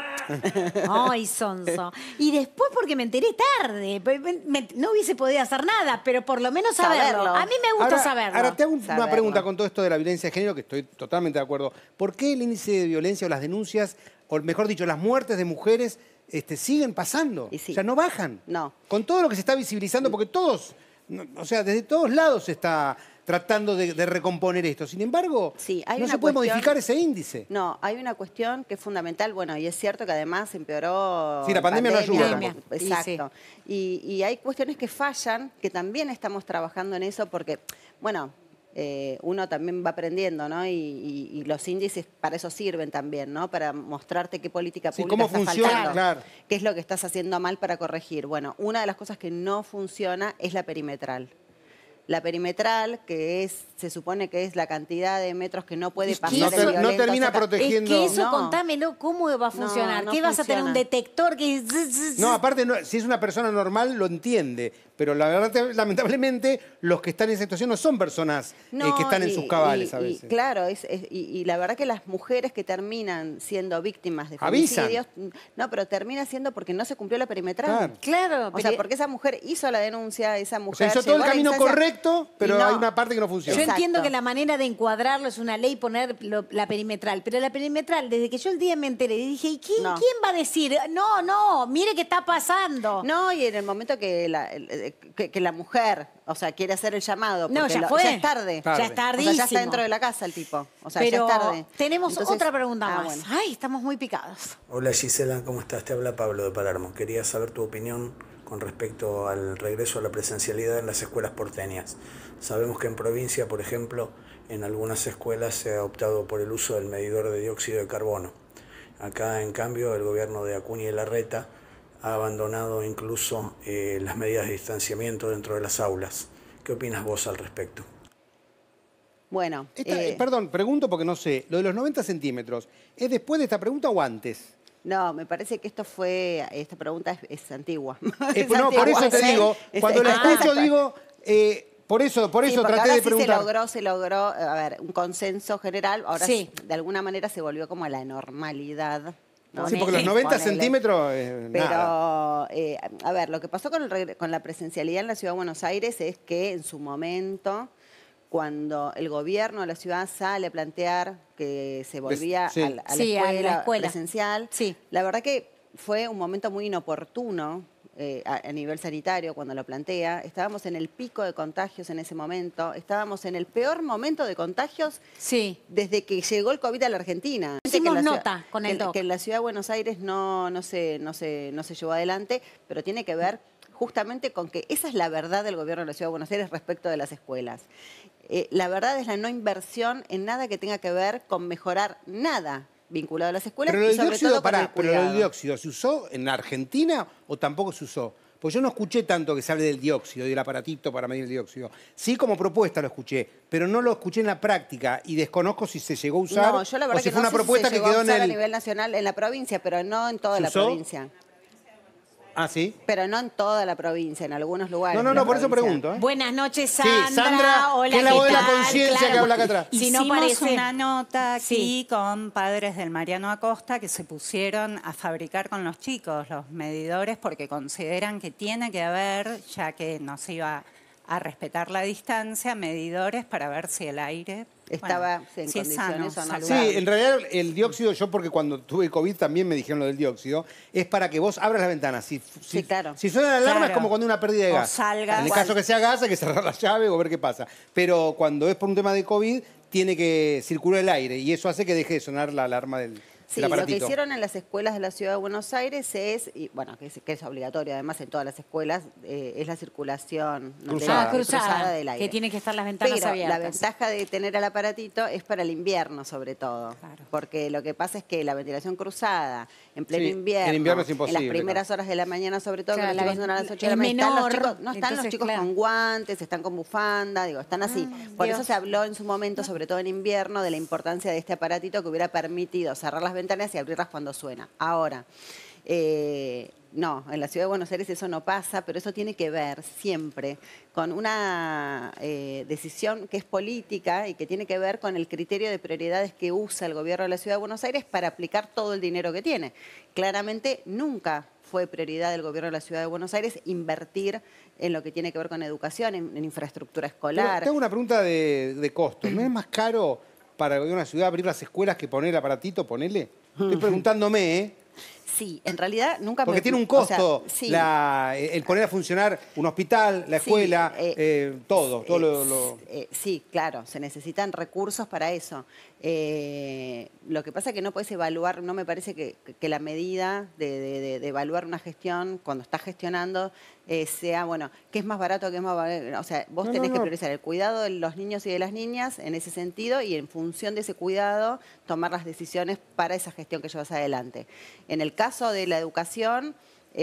Ay, sonso. Y después porque me enteré tarde. No hubiese podido hacer nada, pero por lo menos saberlo. A mí me gusta saberlo. Ahora te hago una pregunta con todo esto de la violencia de género, que estoy totalmente de acuerdo. ¿Por qué el índice de violencia o las denuncias, o mejor dicho, las muertes de mujeres siguen pasando? O sea, no bajan. No. Con todo lo que se está visibilizando, porque todos, o sea, desde todos lados se está tratando de recomponer esto. Sin embargo, no se puede modificar ese índice. No, hay una cuestión que es fundamental, bueno, y es cierto que además empeoró... Sí, la pandemia no ayuda. Exacto. Y hay cuestiones que fallan, que también estamos trabajando en eso, porque, bueno... uno también va aprendiendo, ¿no? Y los índices para eso sirven también, ¿no? Para mostrarte qué política pública cómo está funciona, faltando, claro. qué es lo que estás haciendo mal para corregir. Bueno, una de las cosas que no funciona es la perimetral. La perimetral, que se supone que es la cantidad de metros que no puede pasar el violento. No termina protegiendo. Es que eso, contámelo, ¿cómo va a funcionar? No ¿Qué vas a tener? ¿Un detector que...? No, aparte, si es una persona normal, lo entiende. Pero la verdad, lamentablemente, los que están en esa situación no son personas que están en sus cabales a veces. Claro, y la verdad que las mujeres que terminan siendo víctimas de femicidios, no, pero termina siendo porque no se cumplió la perimetral. Claro. O sea, porque esa mujer hizo la denuncia, esa mujer... O sea, hizo todo el camino correcto, pero hay una parte que no funciona. Yo entiendo que la manera de encuadrarlo es una ley, poner la perimetral. Pero la perimetral, desde que yo el día me enteré, dije, ¿y quién va a decir? No, mire qué está pasando. No, y en el momento que la mujer, o sea, quiere hacer el llamado. No, ya fue. Ya es tarde. Ya es tardísimo. O sea, ya está dentro de la casa el tipo. O sea, pero ya es tarde. Tenemos Entonces, otra pregunta más. Bueno. Ay, estamos muy picados. Hola Gisela, ¿cómo estás? Te habla Pablo de Palermo. Quería saber tu opinión con respecto al regreso a la presencialidad en las escuelas porteñas. Sabemos que en provincia, por ejemplo, en algunas escuelas se ha optado por el uso del medidor de dióxido de carbono. Acá, en cambio, el gobierno de Acuña y Larreta ha abandonado incluso las medidas de distanciamiento dentro de las aulas. ¿Qué opinas vos al respecto? Bueno. Perdón, pregunto porque no sé. Lo de los 90 centímetros, ¿es después de esta pregunta o antes? No, me parece que esta pregunta es antigua. No, por eso te digo, cuando la escucho digo, por eso traté de preguntar. Se logró, a ver, un consenso general, ahora de alguna manera se volvió como a la normalidad. ¿no? Sí, porque los 90 centímetros, pero, nada. A ver, lo que pasó con la presencialidad en la Ciudad de Buenos Aires es que en su momento, cuando el gobierno de la ciudad sale a plantear que se volvía Sí. a la Sí, a la escuela escuela. presencial, la verdad que fue un momento muy inoportuno a nivel sanitario cuando lo plantea. Estábamos en el pico de contagios en ese momento, estábamos en el peor momento de contagios desde que llegó el COVID a la Argentina. Hicimos Que en la nota ciudad- con el que doc. en la ciudad de Buenos Aires no se llevó adelante, pero tiene que ver justamente con que esa es la verdad del gobierno de la ciudad de Buenos Aires respecto de las escuelas. La verdad es la no inversión en nada que tenga que ver con mejorar nada vinculado a las escuelas Pero lo y del sobre dióxido, todo con el pero lo del cuidado. dióxido, ¿se usó en Argentina o tampoco se usó? Pues yo no escuché tanto que se hable del dióxido y del aparatito para medir el dióxido. Sí, como propuesta lo escuché, pero no lo escuché en la práctica y desconozco si se llegó a usar No, yo la verdad o si que fue no una sé propuesta si se que llegó quedó a en usar a el... nivel nacional en la provincia, pero no en toda ¿Se la usó? provincia. Ah, ¿sí? Pero no en toda la provincia, en algunos lugares. No, de la por eso provincia. pregunto. Buenas noches, Sandra. Sandra, Hola, que es la ¿qué voz de la tal? conciencia que habla acá atrás. Si no Hicimos parece... una nota aquí con padres del Mariano Acosta que se pusieron a fabricar con los chicos los medidores porque consideran que tiene que haber, ya que no se iba a respetar la distancia, medidores para ver si el aire estaba en si es sano, condiciones o no. saludable. Sí, en realidad el dióxido, yo porque cuando tuve COVID también me dijeron lo del dióxido, es para que vos abras las ventanas. claro. Si suena la alarma Claro. es como cuando hay una pérdida de O gas. salgas. En el caso que sea gas hay que cerrar la llave o ver qué pasa. Pero cuando es por un tema de COVID tiene que circular el aire y eso hace que deje de sonar la alarma del Sí, lo que aparatito. hicieron en las escuelas de la Ciudad de Buenos Aires es, y bueno, que es obligatorio además en todas las escuelas, es la circulación cruzada del aire. que tiene que estar las ventanas Pero abiertas. la ventaja de tener el aparatito es para el invierno sobre todo, porque lo que pasa es que la ventilación cruzada en pleno Sí, invierno, en invierno es en imposible, las primeras horas de la mañana sobre todo, Claro, que los chicos la son a las 8 de es la mañana, menor, no están los entonces, chicos claro. con guantes, están con bufanda, digo, están así. Por Dios. eso se habló en su momento, sobre todo en invierno, de la importancia de este aparatito que hubiera permitido cerrar las ventanas y abrirlas cuando suena. Ahora, no, en la Ciudad de Buenos Aires eso no pasa, pero eso tiene que ver siempre con una decisión que es política y que tiene que ver con el criterio de prioridades que usa el gobierno de la Ciudad de Buenos Aires para aplicar todo el dinero que tiene. Claramente nunca fue prioridad del gobierno de la Ciudad de Buenos Aires invertir en lo que tiene que ver con educación, en infraestructura escolar. Tengo una pregunta de costo. ¿No es más caro para el gobierno de la ciudad abrir las escuelas que poner el aparatito, ponele? Estoy preguntándome, ¿eh? Sí, en realidad nunca... Porque tiene un o sea, costo sí. el poner a funcionar un hospital, la escuela, todo sí, claro, se necesitan recursos para eso. Lo que pasa es que no puedes evaluar, no me parece que la medida de evaluar una gestión cuando estás gestionando sea, bueno, ¿qué es más barato, qué es más barato? O sea, vos tenés que priorizar el cuidado de los niños y de las niñas en ese sentido y en función de ese cuidado tomar las decisiones para esa gestión que llevas adelante. En el caso de la educación,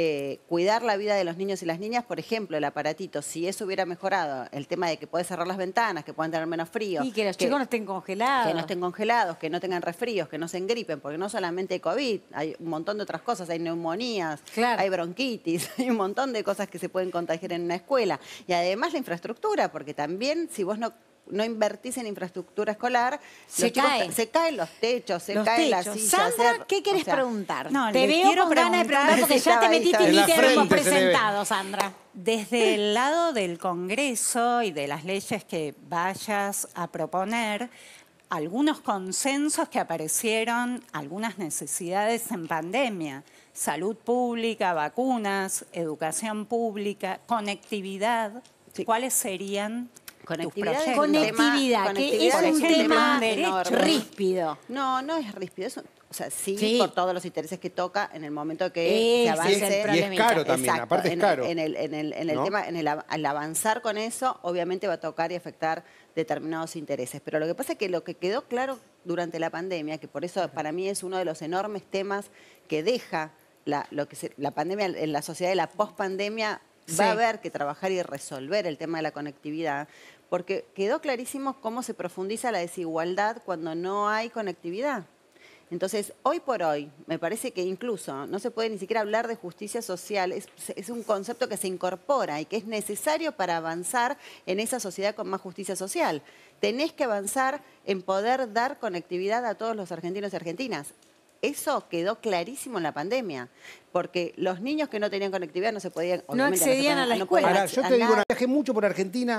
cuidar la vida de los niños y las niñas, por ejemplo, el aparatito, si eso hubiera mejorado, el tema de que puedes cerrar las ventanas, que puedan tener menos frío. Y que los chicos no estén congelados. Que no estén congelados, que no tengan resfríos, que no se engripen, porque no solamente hay COVID, hay un montón de otras cosas, hay neumonías, hay bronquitis, hay un montón de cosas que se pueden contagiar en una escuela. Y además la infraestructura, porque también si vos no invertís en infraestructura escolar, se caen los techos, se caen las sillas. Sandra, ¿qué querés preguntar? No, te le veo quiero con ganas de preguntar porque ya te metiste en y la ni te hemos frente se le ve. presentado, Sandra. Desde el lado del Congreso y de las leyes que vayas a proponer, algunos consensos que aparecieron, algunas necesidades en pandemia, salud pública, vacunas, educación pública, conectividad, ¿cuáles serían Conectividad tus es proyectos? Conectividad, que es un tema ríspido. No, no es ríspido. O sea, sí, por todos los intereses que toca en el momento que se Ese avance. es el problemita. Y es caro también, Exacto. aparte es caro. En el ¿No? tema, al avanzar con eso, obviamente va a tocar y afectar determinados intereses. Pero lo que pasa es que lo que quedó claro durante la pandemia, que por eso para mí es uno de los enormes temas que deja la pandemia en la sociedad de la pospandemia, va a haber que trabajar y resolver el tema de la conectividad, porque quedó clarísimo cómo se profundiza la desigualdad cuando no hay conectividad. Entonces, hoy por hoy, me parece que incluso no se puede ni siquiera hablar de justicia social, es un concepto que se incorpora y que es necesario para avanzar en esa sociedad con más justicia social. Tenés que avanzar en poder dar conectividad a todos los argentinos y argentinas. Eso quedó clarísimo en la pandemia, porque los niños que no tenían conectividad no se podían... No accedían a la escuela. Ahora, yo te digo, viajé mucho por Argentina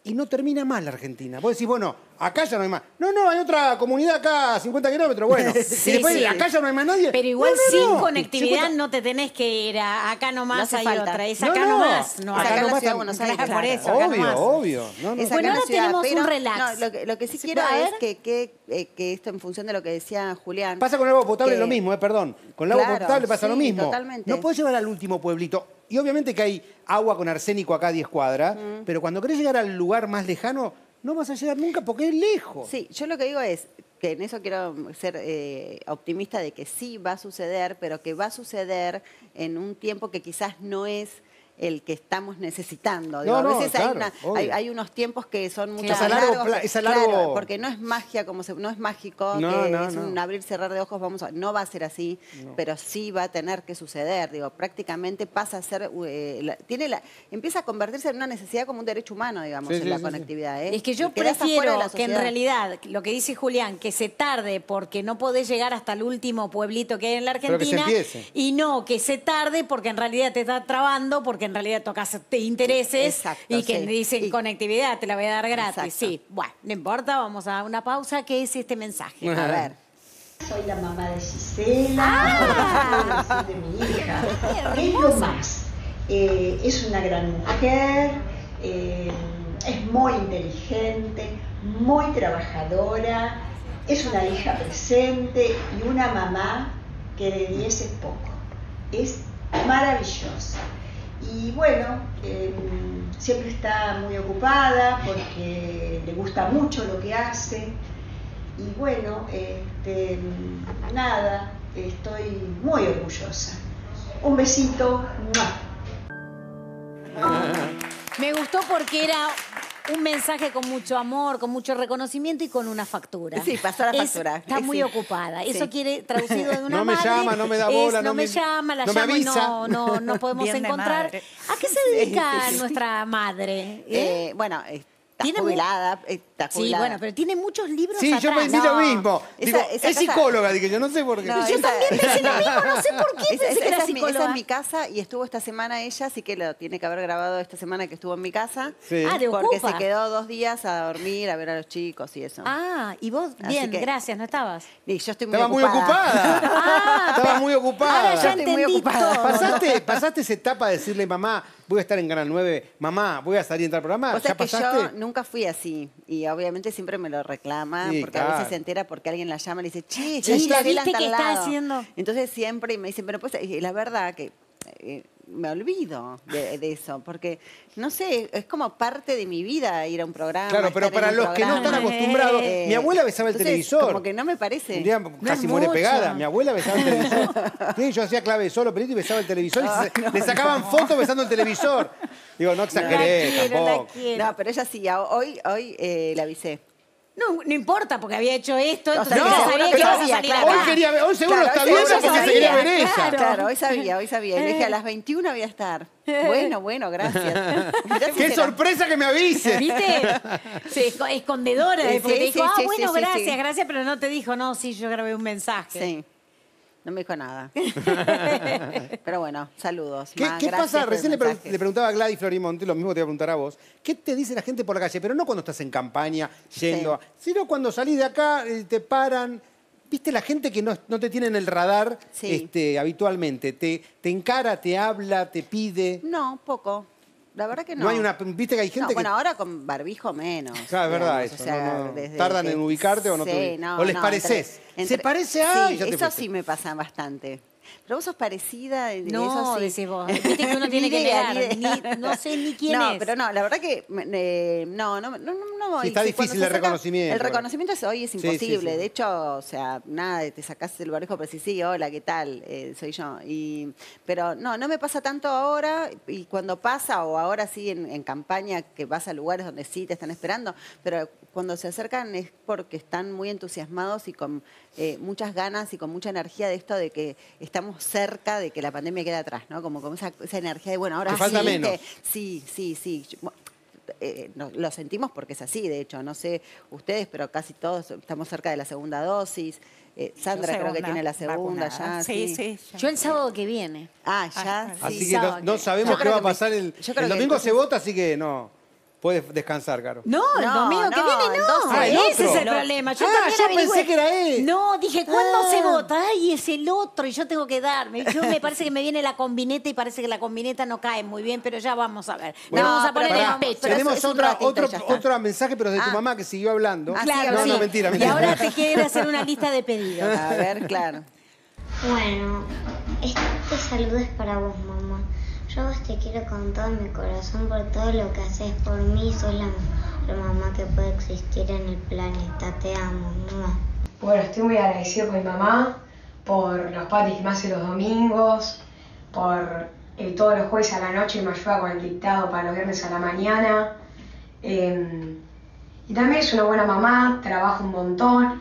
y no termina más la Argentina. Vos decís, bueno, acá ya no hay más. No, hay otra comunidad acá a 50 kilómetros, bueno. Sí, y después, sí. acá ya no hay más nadie. Pero igual sin no. conectividad no te tenés que ir acá nomás, No hace hay falta. otra. Es acá nomás. No, acá en la ciudad de tam- Buenos Aires, Claro, por eso. acá nomás. Obvio. No, no. Es acá Bueno, en la ahora ciudad, tenemos pero, un relax. no, lo que sí quiero a es ver. que esto, en función de lo que decía Julián... Pasa con el agua potable que- lo mismo, perdón. Con el agua Claro, potable pasa sí, lo mismo. totalmente. No podés llevar al último pueblito. Y obviamente que hay agua con arsénico acá a 10 cuadras, pero cuando querés llegar al lugar más lejano, no vas a llegar nunca porque es lejos. Sí, yo lo que digo es que en eso quiero ser optimista de que sí va a suceder, pero que va a suceder en un tiempo que quizás no es el que estamos necesitando. Digo, No, a veces claro, hay unos tiempos que son mucho Claro. más Es a largo largos, pla- es a largo- claro, porque no es magia, no es mágico, No, que no, es no. un abrir cerrar de ojos, no va a ser así, pero sí va a tener que suceder. Digo, prácticamente pasa a ser, empieza a convertirse en una necesidad como un derecho humano, digamos, Sí, en sí, la sí, conectividad. Es que yo Quedás afuera prefiero de la que en sociedad. realidad, lo que dice Julián, que se tarde porque no podés llegar hasta el último pueblito que hay en la Pero que se Argentina, empiece. y no que se tarde porque en realidad te está trabando, porque en realidad tocas intereses Exacto, y que sí. dicen Y- conectividad, te la voy a dar gratis. Exacto. Sí, bueno, no importa, vamos a una pausa. ¿Qué es este mensaje? A ver. Soy la mamá de Gisela, de mi hija. ¿Qué es lo más? Es una gran mujer, es muy inteligente, muy trabajadora, es una hija presente y una mamá que de 10 es poco. Es maravillosa. Y bueno, siempre está muy ocupada porque le gusta mucho lo que hace. Y bueno, nada, estoy muy orgullosa. Un besito. ¡Mua! Me gustó porque era un mensaje con mucho amor, con mucho reconocimiento y con una factura. Sí, pasó la factura. Está muy Sí. ocupada. Sí. Eso quiere, traducido de una No me madre, llama, no me da bola, no no me me- llama, la no me llamo y avisa. no podemos Bien de encontrar. madre. ¿A qué se dedica nuestra madre? Bueno, está ¿Tiene jubilada. Está Sí, jubilada. bueno, pero tiene muchos libros Sí, yo atrás. pensé lo mismo. Digo, Esa es casa- psicóloga, dije yo, no sé por qué. No, Yo esa- también pensé lo mismo, no sé por qué pensé que era esa psicóloga. es mi casa y estuvo esta semana ella, así que lo tiene que haber grabado esta semana que estuvo en mi casa. Sí. Ah, de Porque ocupa. se quedó 2 días a dormir, a ver a los chicos y eso. Ah, y vos, Así bien, que- gracias, ¿no estabas? Y yo estoy muy Estaba muy ocupada. Ah, Estaba muy ocupada. ahora ya Estoy muy entendí ocupada. todo. ¿Pasaste esa etapa de decirle, mamá, voy a estar en Canal 9, mamá, voy a salir en tal programa? O sea ¿Ya que pasaste? yo nunca fui así y obviamente siempre me lo reclama Sí, porque a claro. veces se entera porque alguien la llama y le dice, che, Sí, está ¿viste en tal que está lado". haciendo? Entonces siempre me dicen, pero pues y la verdad que me olvido de eso porque no sé, es como parte de mi vida ir a un programa. Claro, pero estar para en un los que no están programa. acostumbrados, mi abuela besaba el Entonces, televisor. Como que no me parece. Un día casi es muere mucho. pegada. Mi abuela besaba el televisor. Sí, yo hacía clave de solo, pelito y besaba el televisor y le sacaban fotos besando el televisor. Digo, no exageré tampoco. No, pero ella sí, hoy la avisé. No importa, porque había hecho esto, entonces No, ya sabía pero que ibas a sabía, salir claro. acá. Hoy seguro Claro, está hoy viendo seguro porque se sabía. quería ver ella. Claro, hoy sabía. Y le dije, a las 21 voy a estar. Bueno, gracias. Mirá si ¡Qué será. sorpresa que me avise! ¿Viste? Sí, escondedora, Sí, porque te dijo, sí, bueno, sí, gracias, sí. gracias, pero no te dijo, no, sí, yo grabé un mensaje. Sí. No me dijo nada. Pero bueno, saludos. ¿Qué Gracias pasa? por el Recién le mensaje. preguntaba a Gladys Florimonte, lo mismo te voy a preguntar a vos. ¿Qué te dice la gente por la calle? Pero no cuando estás en campaña, yendo, sino cuando salís de acá, te paran. ¿Viste la gente que no te tiene en el radar Sí. habitualmente? Te encara, te habla, te pide. No, poco. La verdad que no. No hay una. ¿Viste que hay gente No, que. bueno, ahora con barbijo menos. Claro, es verdad digamos, eso. o sea, no. desde ¿Tardan que- en ubicarte o no Sí, te no, o les no, pareces? entre- ¿Se parece a? Sí, eso sí me pasa bastante. Pero vos sos parecida. No, eso sí. decís vos. Viste que uno tiene Ni que idea, mirar, ni idea. no sé ni quién no, es. pero no, la verdad que no. Sí, está y difícil cuando se el acerca- reconocimiento. El reconocimiento hoy es Sí, imposible. sí, sí. De hecho, o sea, nada, te sacás el barbijo, pero sí, hola, ¿qué tal? Soy yo. Pero no me pasa tanto ahora. Y cuando pasa, o ahora sí en campaña, que vas a lugares donde sí te están esperando, pero cuando se acercan es porque están muy entusiasmados y con muchas ganas y con mucha energía de esto de que estamos cerca de que la pandemia quede atrás, ¿no? Como esa energía de, bueno, ahora Que falta sí, menos. sí. Lo sentimos porque es así, de hecho. No sé ustedes, pero casi todos estamos cerca de la segunda dosis. Sandra creo que tiene la segunda ya. Sí. Yo el sábado que viene. Ah, ya. Así sí. que no sabemos Yo qué creo va a que pasar. yo El creo que domingo entonces- se vota, así que no. Puedes descansar, Caro. No, el domingo que viene no. Ah, ¿el ese otro? es el problema. Yo pensé que era él. No, dije, ¿cuándo se vota? Ay, es el otro y yo tengo que darme. Yo me parece que me viene la combineta y parece que la combineta no cae muy bien, pero ya vamos a ver. Bueno, vamos a poner pará, el pecho. tenemos otro mensaje, pero de tu mamá que siguió hablando. Claro, no, mentira. Y ahora te quiere hacer una lista de pedidos. A ver, claro. Bueno, este saludo es para vos, mamá. Yo a vos te quiero con todo mi corazón por todo lo que haces por mí. Sos la mamá que puede existir en el planeta. Te amo, mamá. Bueno, estoy muy agradecido con mi mamá por los patis que me hace los domingos, por todos los jueves a la noche me ayuda con el dictado para los viernes a la mañana. Y también es una buena mamá, trabaja un montón,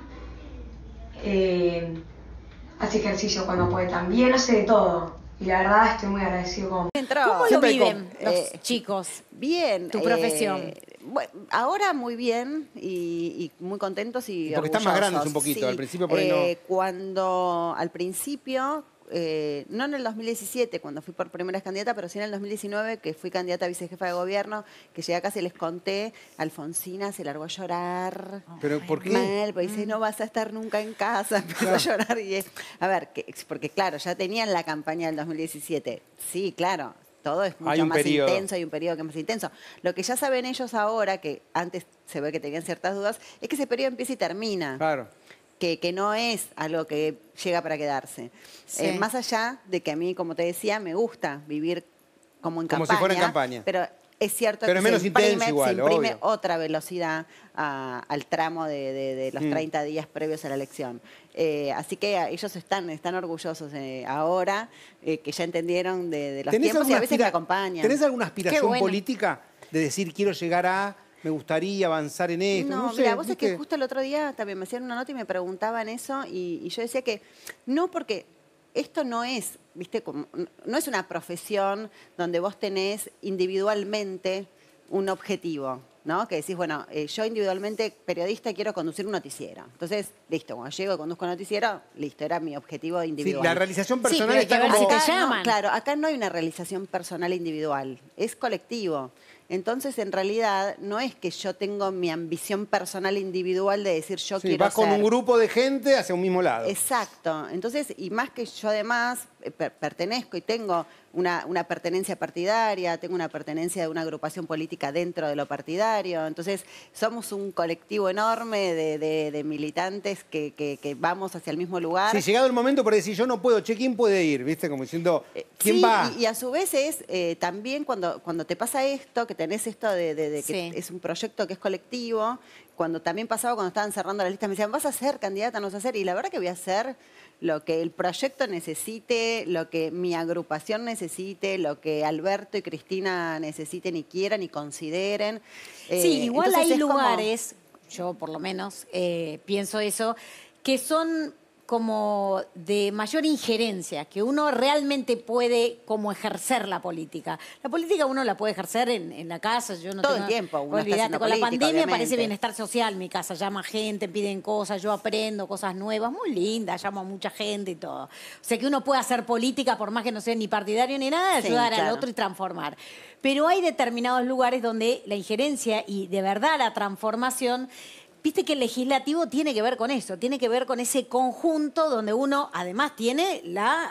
hace ejercicio cuando puede también, hace de todo. Y la verdad estoy muy agradecido con... ¿Cómo lo viven los chicos? Bien. Tu profesión. Bueno, ahora muy bien y muy contentos y porque están más grandes un poquito, sí. Al principio por ahí no... Cuando al principio... no en el 2017, cuando fui por primera vez candidata, pero sí en el 2019, que fui candidata a vicejefa de gobierno, que llegué acá, se les conté, Alfonsina se largó a llorar. ¿Pero por qué? Mal, porque dice, no vas a estar nunca en casa, empezó a llorar. Y, a ver, porque claro, ya tenían la campaña del 2017. Sí, claro, todo es mucho más intenso, hay un periodo que es más intenso. Lo que ya saben ellos ahora, que antes se ve que tenían ciertas dudas, es que ese periodo empieza y termina. Claro. Que no es algo que llega para quedarse. Sí. Más allá de que a mí, como te decía, me gusta vivir como en campaña. Como si fuera en campaña. Pero es cierto pero que es menos se intenso igual, imprime obvio. otra velocidad al tramo de los 30 días previos a la elección. Así que ellos están orgullosos ahora, que ya entendieron de los tiempos y a veces me acompañan. ¿Tenés alguna aspiración bueno. política de decir quiero llegar a... Me gustaría avanzar en esto. No, sé, mira, vos ¿viste? es que justo el otro día también me hacían una nota y me preguntaban eso y yo decía que no, porque esto no es, ¿viste? No es una profesión donde vos tenés individualmente un objetivo, ¿no? Que decís, bueno, yo individualmente, periodista, quiero conducir un noticiero. Entonces, listo, cuando llego y conduzco un noticiero, listo, era mi objetivo individual. Sí, la realización personal sí, está pero como... acá te llaman. No, claro, acá no hay una realización personal individual, es colectivo. Entonces, en realidad, no es que yo tengo mi ambición personal individual de decir yo quiero vas con un grupo de gente hacia un mismo lado. Exacto. Entonces, y más que yo además pertenezco y tengo una pertenencia partidaria, tengo una pertenencia de una agrupación política dentro de lo partidario. Entonces, somos un colectivo enorme de militantes que vamos hacia el mismo lugar. Sí, llegado el momento para decir yo no puedo, che, ¿quién puede ir? ¿Viste? Como diciendo, ¿quién va? Y a su vez es también cuando te pasa esto, que tenés esto de que es un proyecto que es colectivo, cuando también pasaba cuando estaban cerrando la lista, me decían, ¿vas a ser candidata? No vas a ser. Y la verdad que voy a hacer lo que el proyecto necesite, lo que mi agrupación necesite, lo que Alberto y Cristina necesiten y quieran y consideren. Sí, igual hay lugares, yo por lo menos pienso eso, que son como de mayor injerencia, que uno realmente puede como ejercer la política. La política uno la puede ejercer en la casa. Yo no todo tengo, el tiempo. Uno olvidate, está haciendo con la política, pandemia obviamente. parece bienestar social mi casa. Llama gente, piden cosas, yo aprendo cosas nuevas, muy lindas, llamo a mucha gente y todo. O sea que uno puede hacer política por más que no sea ni partidario ni nada, Sí, ayudar al claro. otro y transformar. Pero hay determinados lugares donde la injerencia y de verdad la transformación... Viste que el legislativo tiene que ver con eso, tiene que ver con ese conjunto donde uno además tiene la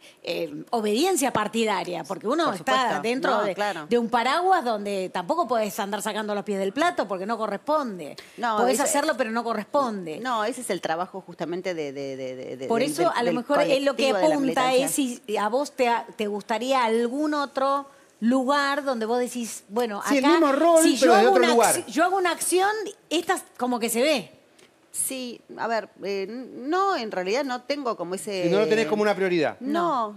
obediencia partidaria, porque uno Por está supuesto. dentro No, de, claro. de un paraguas donde tampoco podés andar sacando los pies del plato porque no corresponde. No, podés ese- hacerlo, pero no corresponde. No, ese es el trabajo justamente de Por eso, a lo del mejor es lo que colectivo de la apunta es militancia. si a vos te gustaría algún otro lugar donde vos decís, bueno, Sí, acá, el mismo rol, si pero yo de hago otro una lugar. yo hago una acción, esta como que se ve. Sí, a ver, no, en realidad no tengo como ese... Si no lo tenés como una prioridad. No.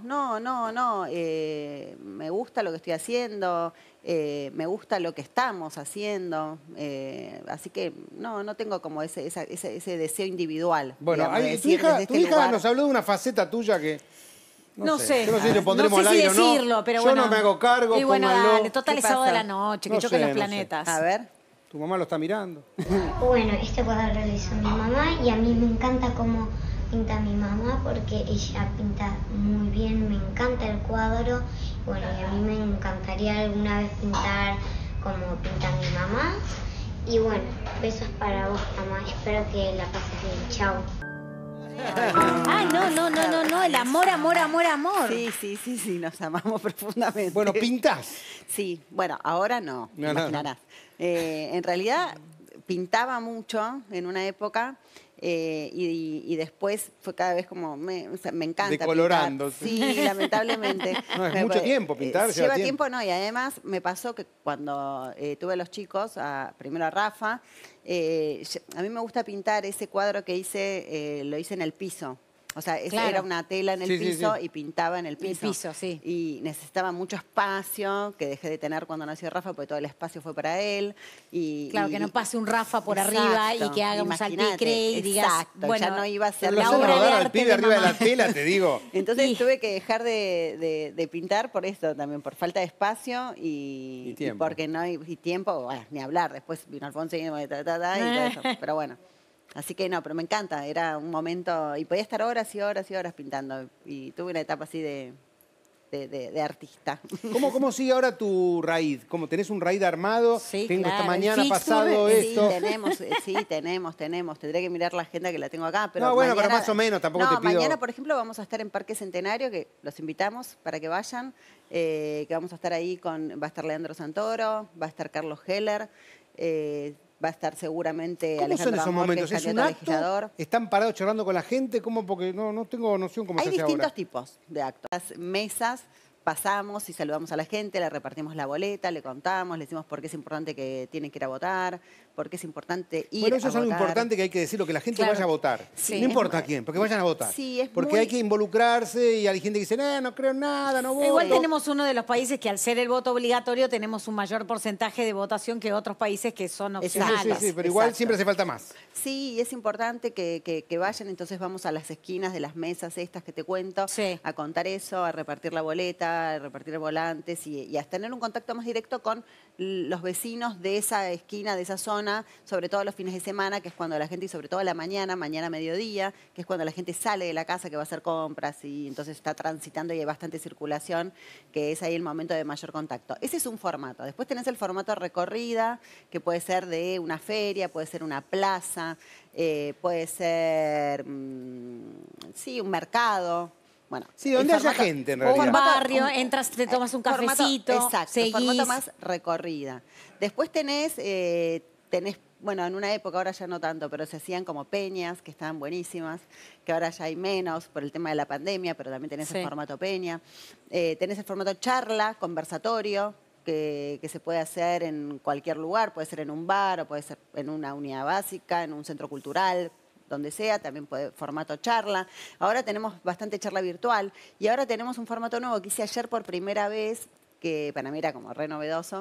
Me gusta lo que estoy haciendo, me gusta lo que estamos haciendo, así que no tengo como ese deseo individual. Bueno, digamos, de tu decir, hija, desde este nos lugar. habló de una faceta tuya que... No sé. Yo no sé si lo pondremos no sé al aire si o no. decirlo, pero Yo bueno. no me hago cargo, Y bueno, pónganlo. dale, total ¿Qué es sábado de pasa? la noche, que No choquen sé, los no sé. planetas. A ver. Tu mamá lo está mirando. Bueno, este cuadro lo hizo mi mamá y a mí me encanta cómo pinta mi mamá porque ella pinta muy bien, me encanta el cuadro. Bueno, y a mí me encantaría alguna vez pintar como pinta mi mamá. Y bueno, besos para vos, mamá. Espero que la pases bien. Chao. Ay, no, el amor. Sí, nos amamos profundamente. Bueno, ¿pintás? Sí, bueno, ahora no, No. imaginarás. En realidad pintaba mucho en una época y después fue cada vez como, me encanta Decolorando. pintar. Sí, lamentablemente. No, es mucho tiempo pintar. Lleva tiempo, no, y además me pasó que cuando tuve a los chicos, primero a Rafa, a mí me gusta pintar ese cuadro que hice, lo hice en el piso. O sea, Claro. era una tela en el piso y pintaba en el piso. El piso, sí. Y necesitaba mucho espacio, que dejé de tener cuando nació Rafa, porque todo el espacio fue para él. Claro, que no pase un Rafa por arriba y que haga un salpicre y digas, exacto, bueno, ya no iba a ser la obra de arte pibe arriba de la tela, te digo. Entonces tuve que dejar de pintar por esto también, por falta de espacio y tiempo. porque no hay tiempo, bueno, ni hablar. Después vino Alfonso y todo eso, pero bueno. Así que no, pero me encanta, era un momento, y podía estar horas y horas y horas pintando, y tuve una etapa así de artista. ¿Cómo sigue ahora tu raíz? ¿Cómo tenés un raíz armado? Sí, Tengo claro, esta mañana el pasado fixture, esto. tenemos. Tendré que mirar la agenda que la tengo acá. Pero No, bueno, mañana, pero más o menos, tampoco te pido. Mañana, por ejemplo, vamos a estar en Parque Centenario, que los invitamos para que vayan, que vamos a estar ahí va a estar Leandro Santoro, va a estar Carlos Heller, va a estar seguramente ¿Cómo son Alejandro esos Amor, que momentos? es ¿Es un candidato a acto? legislador. ¿Están parados charlando con la gente? ¿Cómo? Porque no tengo noción cómo Hay se hace distintos ahora. tipos de actos. Las mesas, pasamos y saludamos a la gente, le repartimos la boleta, le contamos, le decimos por qué es importante que tienen que ir a votar, por qué es importante ir Bueno, eso a es algo votar. importante que hay que decirlo, que la gente Claro. vaya a votar. Sí. No importa quién, porque vayan a votar. Sí, es porque muy- hay que involucrarse y hay gente que dice, no creo en nada, no voto. Igual tenemos uno de los países que al ser el voto obligatorio tenemos un mayor porcentaje de votación que otros países que son opcionales. Sí, pero igual siempre hace falta más. Sí, es importante que vayan, entonces vamos a las esquinas de las mesas estas que te cuento, a contar eso, a repartir la boleta, a repartir volantes y a tener un contacto más directo con los vecinos de esa esquina, de esa zona, sobre todo los fines de semana, que es cuando la gente, y sobre todo a la mañana, mediodía, que es cuando la gente sale de la casa que va a hacer compras y entonces está transitando y hay bastante circulación, que es ahí el momento de mayor contacto. Ese es un formato. Después tenés el formato recorrida, que puede ser de una feria, puede ser una plaza, puede ser, un mercado. Bueno, Sí, donde haya gente, en realidad. Un barrio, entras, te tomas un cafecito, exacto, seguís. formato más recorrida. Después tenés, bueno, en una época, ahora ya no tanto, pero se hacían como peñas, que estaban buenísimas, que ahora ya hay menos por el tema de la pandemia, pero también tenés el formato peña. Tenés el formato charla, conversatorio, que se puede hacer en cualquier lugar, puede ser en un bar, o puede ser en una unidad básica, en un centro cultural, donde sea, también puede formato charla. Ahora tenemos bastante charla virtual y ahora tenemos un formato nuevo que hice ayer por primera vez, que para mí era como re novedoso.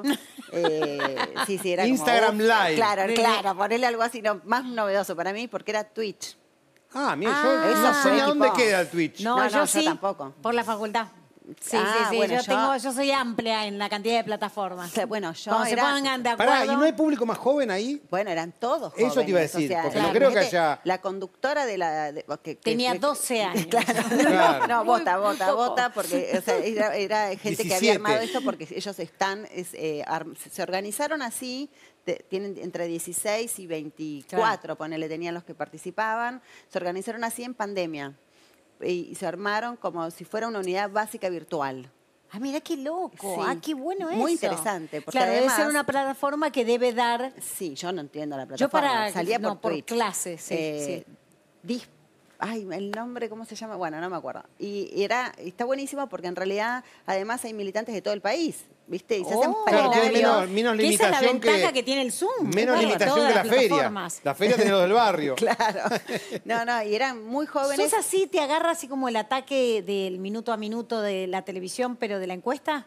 Era Instagram como, Live. Claro, ponerle algo así, más novedoso para mí, porque era Twitch. Mira, yo no sé a dónde queda el Twitch. No, yo sí, tampoco. por la facultad. Sí, Bueno, yo soy amplia en la cantidad de plataformas. Bueno, yo Cuando se pongan de acuerdo. Pará, ¿y no hay público más joven ahí? Bueno, eran todos jóvenes. Eso te iba a decir, porque no creo que haya... La conductora de la... Tenía 12 años. Claro. No, vota, porque era gente que 17. había armado esto porque ellos se organizaron así, tienen entre 16 y 24, ponele, tenían los que participaban, se organizaron así en pandemia y se armaron como si fuera una unidad básica virtual. Ah, mira qué loco. Sí. Qué bueno eso. Muy interesante. Porque claro, además, debe ser una plataforma que debe dar... Sí, yo no entiendo la Yo plataforma. Salía por Twitch. clases, sí. El nombre, ¿cómo se llama? Bueno, no me acuerdo. Y está buenísimo porque en realidad, además, hay militantes de todo el país, ¿viste? Y se hacen Claro, tiene plenarios. menos Que esa es la limitación ventaja que tiene el Zoom. Menos Claro, limitación todas que la las feria. plataformas. La feria tiene los del barrio. Claro. No, y eran muy jóvenes. ¿Sos así, te agarra así como el ataque del minuto a minuto de la televisión, pero de la encuesta?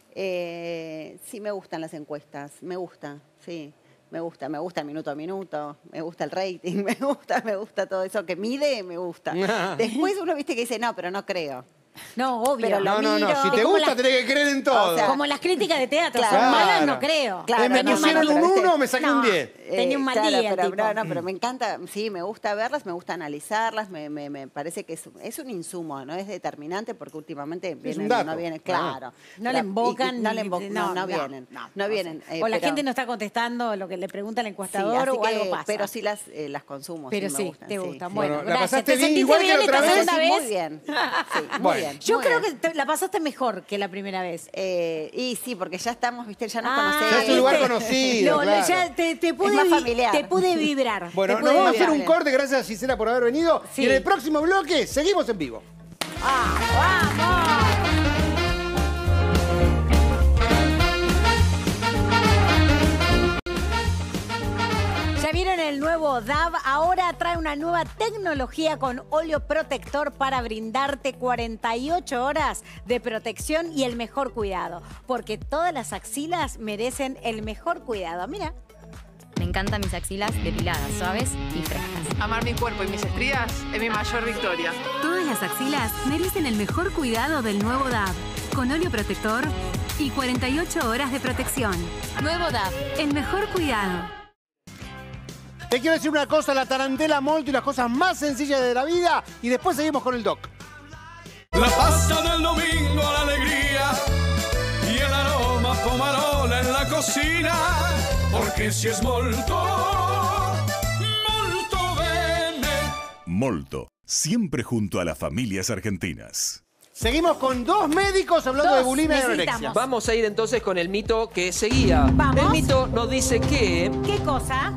Sí, me gustan las encuestas, me gusta, sí. Me gusta el minuto a minuto, me gusta el rating, me gusta todo eso que mide, me gusta. Después uno viste que dice, no, pero no creo. No, obvio. Pero lo No, miro. si te gusta tenés que creer en todo. O sea, como las críticas de teatro, Claro. son malas, no creo. Claro, me pusieron un 1, me saqué un 10. Tenía un mal claro, día, pero, tipo. pero me encanta, sí, me gusta verlas, me gusta analizarlas, me parece que es un insumo, no es determinante porque últimamente vienen, un dato. no vienen, claro. No le invocan. No le invocan, no vienen. O la pero- gente no está contestando lo que le pregunta el sí, encuestador así o algo que- pasa. Pero sí las consumo, Pero sí, sí, me gustan, te sí, gustan. sí. Bueno, ¿la gracias. pasaste ¿Te bien sentiste igual que bien la otra esta vez? segunda Sí, vez? muy bien. Sí, muy Bueno. bien. Yo muy creo bien. que la pasaste mejor que la primera vez. Y sí, porque ya estamos, viste, ya nos Ah, conocemos. Ya es un lugar ¿viste? conocido, No, claro. ya te pude, más familiar. te pude vibrar. Bueno, te nos pude vamos a hacer vibrar. un corte. Gracias, Gisela, por haber venido. Sí. Y en el próximo bloque seguimos en vivo. ¡Vamos! ¿Ya vieron el nuevo DAV? Ahora trae una nueva tecnología con óleo protector para brindarte 48 horas de protección y el mejor cuidado. Porque todas las axilas merecen el mejor cuidado. Mira. Me encantan mis axilas depiladas, suaves y frescas. Amar mi cuerpo y mis estrías es mi mayor victoria. Todas las axilas merecen el mejor cuidado del nuevo DAV, con óleo protector y 48 horas de protección. Nuevo DAV, el mejor cuidado. Te quiero decir una cosa, la tarantela molto y las cosas más sencillas de la vida. Y después seguimos con el doc. La pasta del domingo, la alegría y el aroma pomarola en la cocina. Porque si es molto, molto bene. Molto, siempre junto a las familias argentinas. Seguimos con dos médicos hablando de bulimia y anorexia. Vamos a ir entonces con el mito que seguía. Vamos. El mito nos dice que... ¿Qué cosa?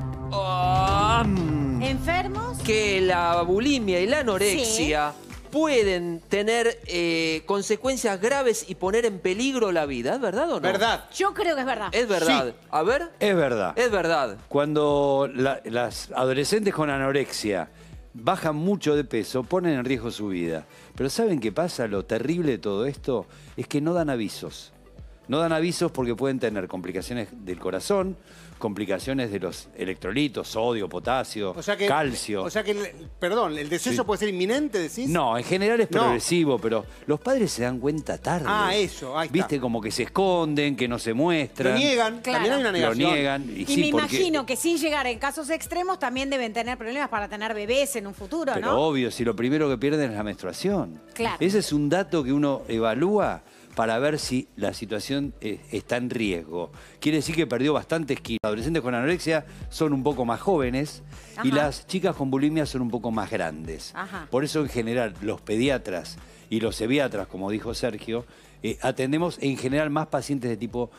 ¿Enfermos? Que la bulimia y la anorexia pueden tener consecuencias graves y poner en peligro la vida. ¿Es verdad o no? Verdad. Yo creo que es verdad. Es verdad. Sí. A ver. Es verdad. Es verdad. Cuando las adolescentes con anorexia bajan mucho de peso, ponen en riesgo su vida. Pero ¿saben qué pasa? Lo terrible de todo esto es que no dan avisos. No dan avisos porque pueden tener complicaciones del corazón, complicaciones de los electrolitos, sodio, potasio, calcio. O sea que, perdón, ¿el deceso puede ser inminente, decís? No, en general es No. progresivo, pero los padres se dan cuenta tarde. Ah, eso, ahí está. Viste, como que se esconden, que no se muestran. Lo niegan, también hay una negación. Lo niegan. Y sí, me porque- imagino que sin llegar en casos extremos también deben tener problemas para tener bebés en un futuro, Pero ¿no? obvio, si lo primero que pierden es la menstruación. Claro. Ese es un dato que uno evalúa para ver si la situación está en riesgo. Quiere decir que perdió bastantes kilos. Los adolescentes con anorexia son un poco más jóvenes y Ajá. las chicas con bulimia son un poco más grandes. Ajá. Por eso en general los pediatras y los pediatras, como dijo Sergio, atendemos en general más pacientes de tipo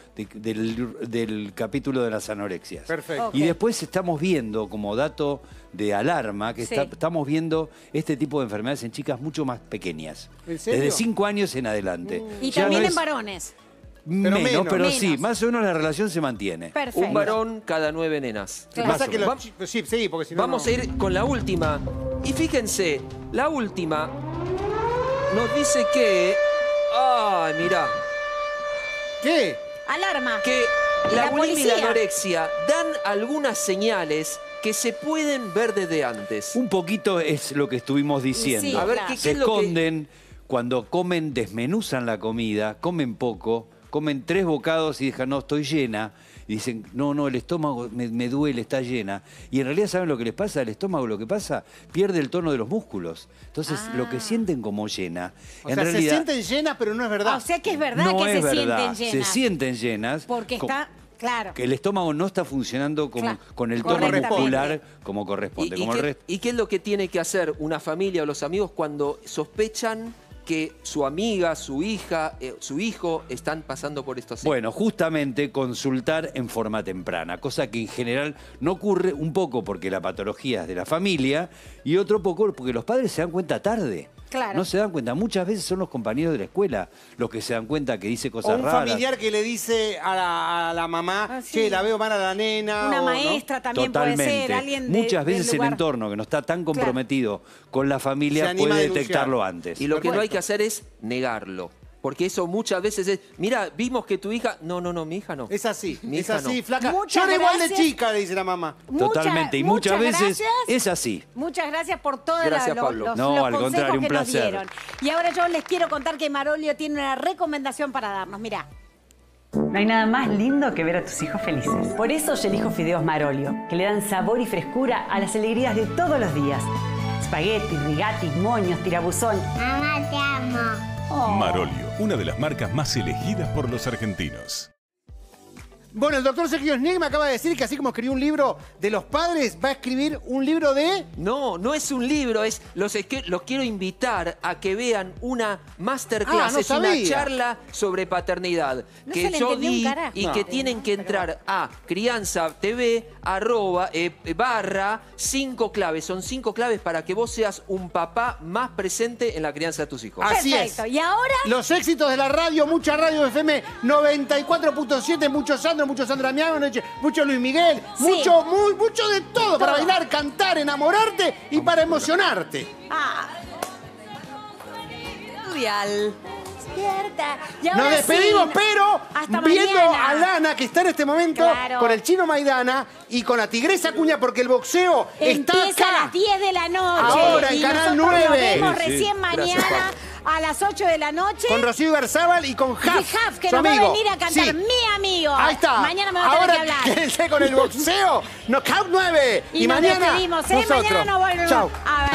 del capítulo de las anorexias. Perfecto. Y después estamos viendo como dato de alarma que Sí. estamos viendo este tipo de enfermedades en chicas mucho más pequeñas. ¿En serio? Desde 5 años en adelante. Y Ya también no en es varones. menos, pero sí, Menos. más o menos la relación se mantiene. Perfecto. Un varón cada 9 nenas. Lo que pasa Más es que o los menos. sí, seguí, porque si no. Vamos no. a ir con la última. Y fíjense, la última nos dice que... ¡Ay, mirá! ¿Qué? Alarma. Que la bulimia y la policía. anorexia dan algunas señales que se pueden ver desde antes. Un poquito es lo que estuvimos diciendo. Sí, A ver, claro. ¿qué Se es lo que...? esconden, cuando comen, desmenuzan la comida, comen poco, comen 3 bocados y dejan, no, estoy llena. Y dicen, no, el estómago me duele, está llena. Y en realidad, ¿saben lo que les pasa? El estómago lo que pasa, pierde el tono de los músculos. Entonces, lo que sienten como llena, O en sea, realidad se sienten llenas, pero no es verdad. O sea que es verdad no que es se verdad. sienten llenas. Se sienten llenas. Porque está... Claro. Que el estómago no está funcionando Claro. con el tono Correctamente. muscular como corresponde. Como el resto. ¿Y qué es lo que tiene que hacer una familia o los amigos cuando sospechan que su amiga, su hija, su hijo están pasando por estos síntomas? Bueno, justamente consultar en forma temprana, cosa que en general no ocurre, un poco porque la patología es de la familia y otro poco porque los padres se dan cuenta tarde. Claro. No se dan cuenta. Muchas veces son los compañeros de la escuela los que se dan cuenta que dice O cosas un raras. familiar que le dice a la mamá, sí. che, la veo mal a la nena. Una o, ¿no? maestra también Totalmente. puede ser, alguien Muchas del veces el lugar. entorno que no está tan comprometido con la Se familia anima puede a denunciar. detectarlo antes. Y lo que no hay Perfecto. que hacer es negarlo. Porque eso muchas veces es, mira, vimos que tu hija... No, mi hija no. Es así, Mi es hija así, no. flaca. Muchas Yo era igual de gracias. chica, le dice la mamá. Totalmente, y muchas veces gracias. es así. Muchas gracias por todos Gracias, Pablo. los No, al consejos contrario, un que nos placer. dieron. Y ahora yo les quiero contar que Marolio tiene una recomendación para darnos. Mirá. No hay nada más lindo que ver a tus hijos felices. Por eso yo elijo fideos Marolio, que le dan sabor y frescura a las alegrías de todos los días. Spaghetti, rigati, moños, tirabuzón. Mamá, te amo. Marolio, una de las marcas más elegidas por los argentinos. Bueno, el doctor Sergio Snieg me acaba de decir que así como escribió un libro de los padres, va a escribir un libro de... No es un libro, es los quiero invitar a que vean una masterclass, no es una sabía. charla sobre paternidad No que se le yo entendió un di carajo. y No. que tienen que entrar a crianzatv /5 claves. Son 5 claves para que vos seas un papá más presente en la crianza de tus hijos. Así Perfecto. es. Y ahora... Los éxitos de la radio, mucha radio FM 94.7, mucho Sandro, mucho Sandra Mianovich, mucho Luis Miguel, Sí. mucho de todo para bailar, cantar, enamorarte y para emocionarte. Mundial. Despierta. Y ahora Nos despedimos, sí, pero hasta viendo mañana. a Lana, que está en este momento Claro. con el Chino Maidana y con la Tigresa Acuña, porque el boxeo está Empieza acá. a las 10 de la noche. Ahora en y Canal nosotros 9. Nos vemos Sí, sí. recién Gracias, mañana a las 8 de la noche. Con Rocío Garzábal y con Jaf, Jaf, que su nos va amigo. a venir a cantar. Sí. Mi amigo. Ahí está. Mañana me va a Ahora tener que hablar. quédense con el boxeo. Knockout 9. Y nos mañana despedimos, nosotros. Mañana nos volvemos Chau. a ver.